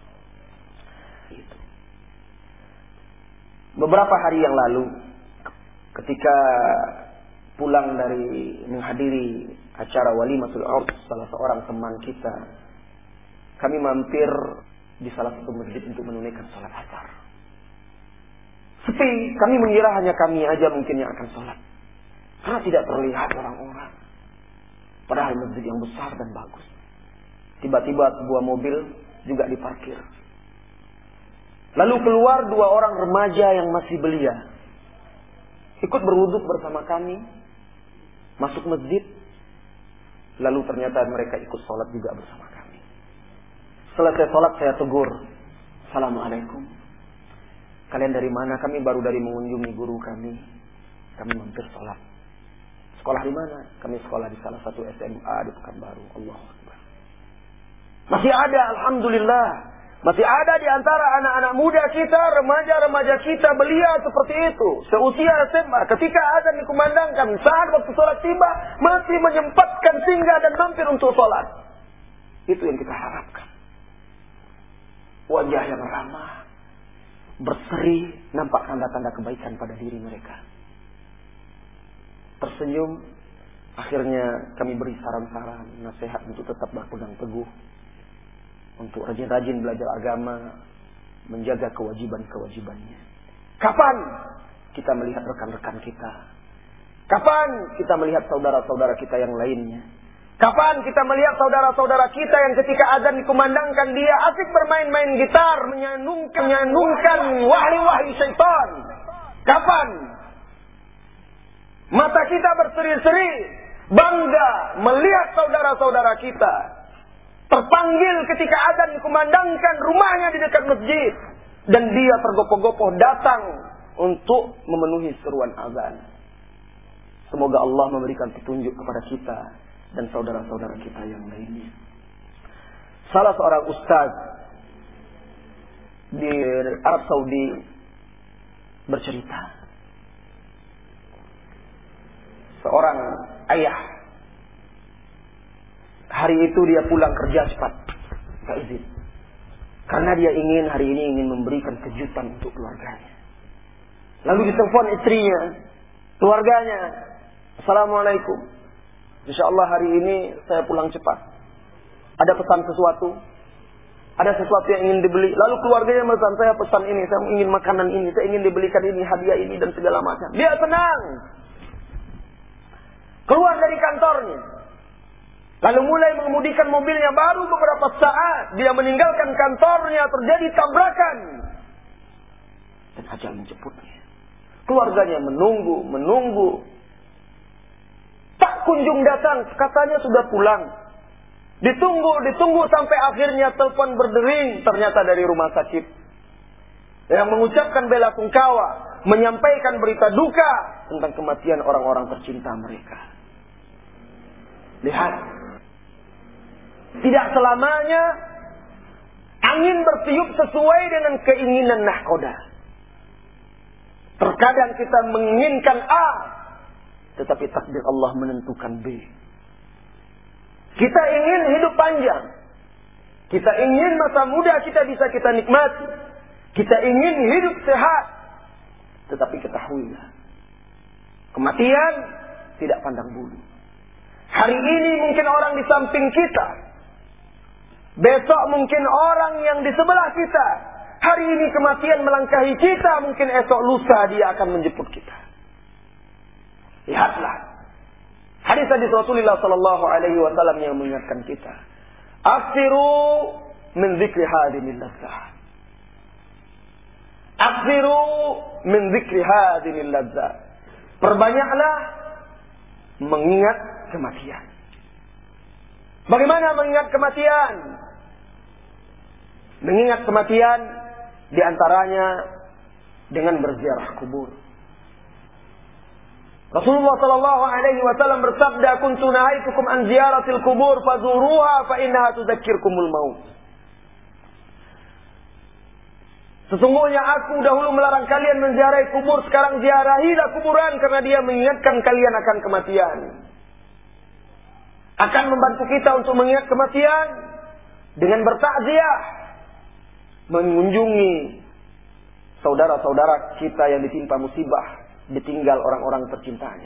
Beberapa hari yang lalu, ketika pulang dari menghadiri acara Walimatul Urs salah seorang teman kita, kami mampir di salah satu masjid untuk menunaikan salat asar. Sepi, kami mengira hanya kami aja mungkin yang akan salat, karena tidak terlihat orang-orang. Padahal masjid yang besar dan bagus. Tiba-tiba sebuah mobil juga diparkir. Lalu keluar 2 orang remaja yang masih belia, ikut berwuduk bersama kami, masuk masjid. Lalu ternyata mereka ikut sholat juga bersama kami. Selesai sholat saya tegur, Assalamualaikum. Kalian dari mana? Kami baru dari mengunjungi guru kami. Kami mampir sholat. Sekolah di mana? Kami sekolah di salah satu SMA di Pekanbaru. Allahu Akbar. Masih ada, alhamdulillah. Masih ada di antara anak-anak muda kita, remaja-remaja kita belia seperti itu. Seusia SMA, ketika azan dikumandangkan, saat waktu sholat tiba, masih menyempatkan singgah dan mampir untuk sholat. Itu yang kita harapkan. Wajah yang ramah, berseri, nampak tanda-tanda kebaikan pada diri mereka. Tersenyum, akhirnya kami beri saran-saran, nasihat untuk tetap berpegang teguh, untuk rajin-rajin belajar agama, menjaga kewajiban-kewajibannya. Kapan kita melihat rekan-rekan kita? Kapan kita melihat saudara-saudara kita yang lainnya? Kapan kita melihat saudara-saudara kita yang ketika azan dikumandangkan dia asik bermain-main gitar, menyanungkan wahyu-wahyu syaitan? Kapan mata kita berseri-seri bangga melihat saudara-saudara kita terpanggil ketika azan dikumandangkan rumahnya di dekat masjid, dan dia tergopoh-gopoh datang untuk memenuhi seruan azan? Semoga Allah memberikan petunjuk kepada kita dan saudara-saudara kita yang lainnya. Salah seorang ustaz di Arab Saudi bercerita, seorang ayah, hari itu dia pulang kerja cepat, gak izin, karena dia ingin hari ini memberikan kejutan untuk keluarganya. Lalu ditelepon istrinya, keluarganya, Assalamualaikum, insyaallah hari ini saya pulang cepat, ada pesan sesuatu, ada sesuatu yang ingin dibeli. Lalu keluarganya memesan, saya pesan ini, saya ingin makanan ini, saya ingin dibelikan ini, hadiah ini dan segala macam. Dia senang, keluar dari kantornya, lalu mulai mengemudikan mobilnya. Baru beberapa saat dia meninggalkan kantornya, terjadi tabrakan dan ajal menjemputnya. Keluarganya menunggu, tak kunjung datang. Katanya sudah pulang. Ditunggu sampai akhirnya telepon berdering, ternyata dari rumah sakit, yang mengucapkan bela sungkawa, menyampaikan berita duka tentang kematian orang-orang tercinta mereka. Lihat, tidak selamanya angin bertiup sesuai dengan keinginan nahkoda. Terkadang kita menginginkan A, tetapi takdir Allah menentukan B. Kita ingin hidup panjang, kita ingin masa muda kita bisa kita nikmati, kita ingin hidup sehat, tetapi ketahuilah, kematian tidak pandang bulu. Hari ini mungkin orang di samping kita, besok mungkin orang yang di sebelah kita. Hari ini kematian melangkahi kita, mungkin esok lusa dia akan menjemput kita. Lihatlah, Hadis Rasulullah sallallahu alaihi wasallam yang mengingatkan kita, "Aksiru min dzikri hadimil ladzat." Aksiru min dzikri hadimil ladzat. Perbanyaklah mengingat kematian. Bagaimana mengingat kematian? Mengingat kematian diantaranya dengan berziarah kubur. Rasulullah sallallahu alaihi wasallam bersabda, "Kuntu nahaitukum an ziyaratil kubur fazuruha fa innaha tudzakkirukumul maut." Sesungguhnya aku dahulu melarang kalian menziarahi kubur, sekarang ziarahilah kuburan karena dia mengingatkan kalian akan kematian. Akan membantu kita untuk mengingat kematian dengan bertakziah, mengunjungi saudara-saudara kita yang ditimpa musibah, ditinggal orang-orang tercintanya.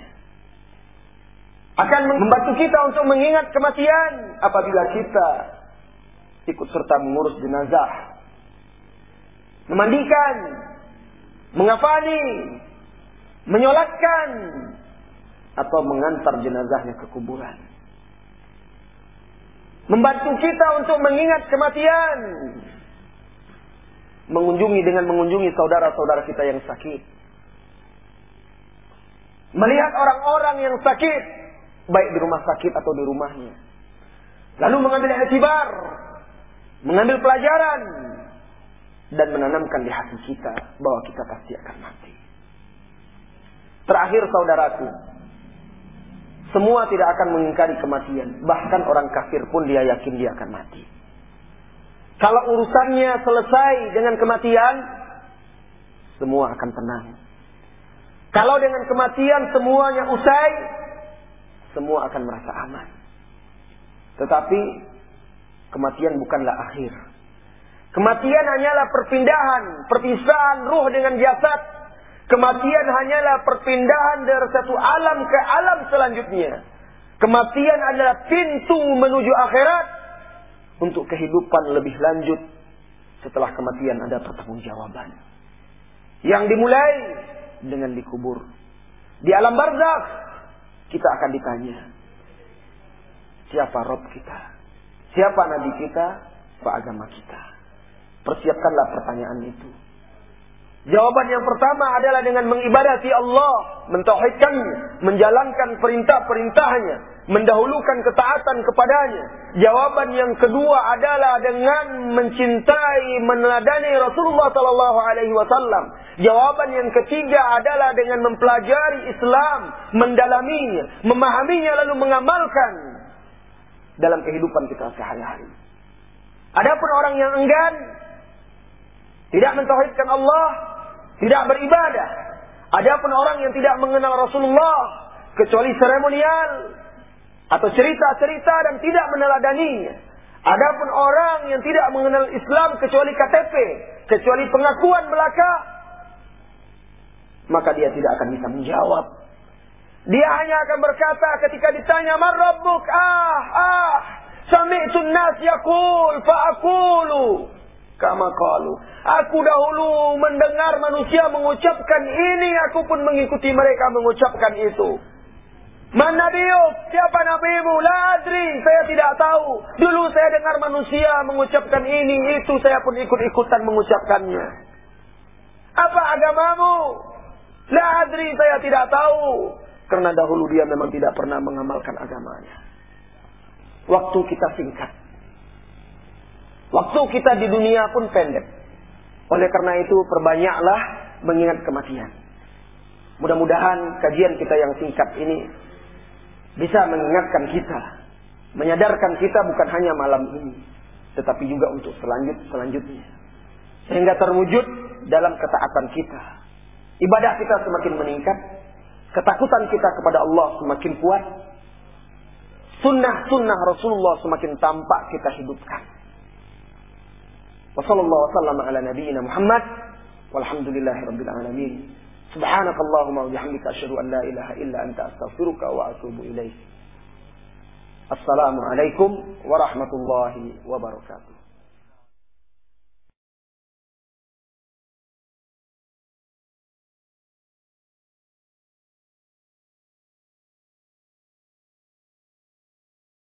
Akan membantu kita untuk mengingat kematian apabila kita ikut serta mengurus jenazah, memandikan, mengafani, menyolatkan, atau mengantar jenazahnya ke kuburan. Membantu kita untuk mengingat kematian, mengunjungi saudara-saudara kita yang sakit, melihat orang-orang yang sakit, baik di rumah sakit atau di rumahnya, lalu mengambil i'tibar, mengambil pelajaran, dan menanamkan di hati kita bahwa kita pasti akan mati. Terakhir saudaraku, semua tidak akan mengingkari kematian. Bahkan orang kafir pun dia yakin dia akan mati. Kalau urusannya selesai dengan kematian, semua akan tenang. Kalau dengan kematian semuanya usai, semua akan merasa aman. Tetapi kematian bukanlah akhir. Kematian hanyalah perpisahan ruh dengan jasad. Kematian hanyalah perpindahan dari satu alam ke alam selanjutnya. Kematian adalah pintu menuju akhirat untuk kehidupan lebih lanjut. Setelah kematian ada pertanggungjawaban yang dimulai dengan dikubur. Di alam barzakh kita akan ditanya, siapa Rabb kita? Siapa Nabi kita? Apa agama kita? Persiapkanlah pertanyaan itu. Jawaban yang pertama adalah dengan mengibadati Allah, mentauhidkannya, menjalankan perintah-perintahnya, mendahulukan ketaatan kepadanya. Jawaban yang kedua adalah dengan mencintai, meneladani Rasulullah sallallahu alaihi wasallam. Jawaban yang ketiga adalah dengan mempelajari Islam, mendalaminya, memahaminya lalu mengamalkan dalam kehidupan kita sehari-hari. Adapun orang yang enggan, tidak mentauhidkan Allah, tidak beribadah. Adapun orang yang tidak mengenal Rasulullah kecuali seremonial atau cerita-cerita dan tidak meneladaninya. Adapun orang yang tidak mengenal Islam kecuali KTP, kecuali pengakuan belaka, maka dia tidak akan bisa menjawab. Dia hanya akan berkata ketika ditanya, "Man rabbuk?" Sami'tun nas yaqul fa aqulu kama qalu. Aku dahulu mendengar manusia mengucapkan ini, aku pun mengikuti mereka mengucapkan itu. Man nabiyuk? Siapa nabimu? La adri, saya tidak tahu. Dulu saya dengar manusia mengucapkan ini, itu, saya pun ikut-ikutan mengucapkannya. Apa agamamu? La adri, saya tidak tahu. Karena dahulu dia memang tidak pernah mengamalkan agamanya. Waktu kita singkat. Waktu kita di dunia pun pendek. Oleh karena itu perbanyaklah mengingat kematian. Mudah-mudahan kajian kita yang singkat ini bisa mengingatkan kita, menyadarkan kita bukan hanya malam ini, tetapi juga untuk selanjutnya. Sehingga terwujud dalam ketaatan kita. Ibadah kita semakin meningkat, ketakutan kita kepada Allah semakin kuat, sunnah-sunnah Rasulullah semakin tampak kita hidupkan. Wassallallahu wasallam ala nabiyyina Muhammad walhamdulillahi rabbil alamin. Subhanakallahumma wa bihamdika asyhadu an la ilaha illa anta astaghfiruka wa atubu ilaik. Assalamu alaikum warahmatullahi wabarakatuh.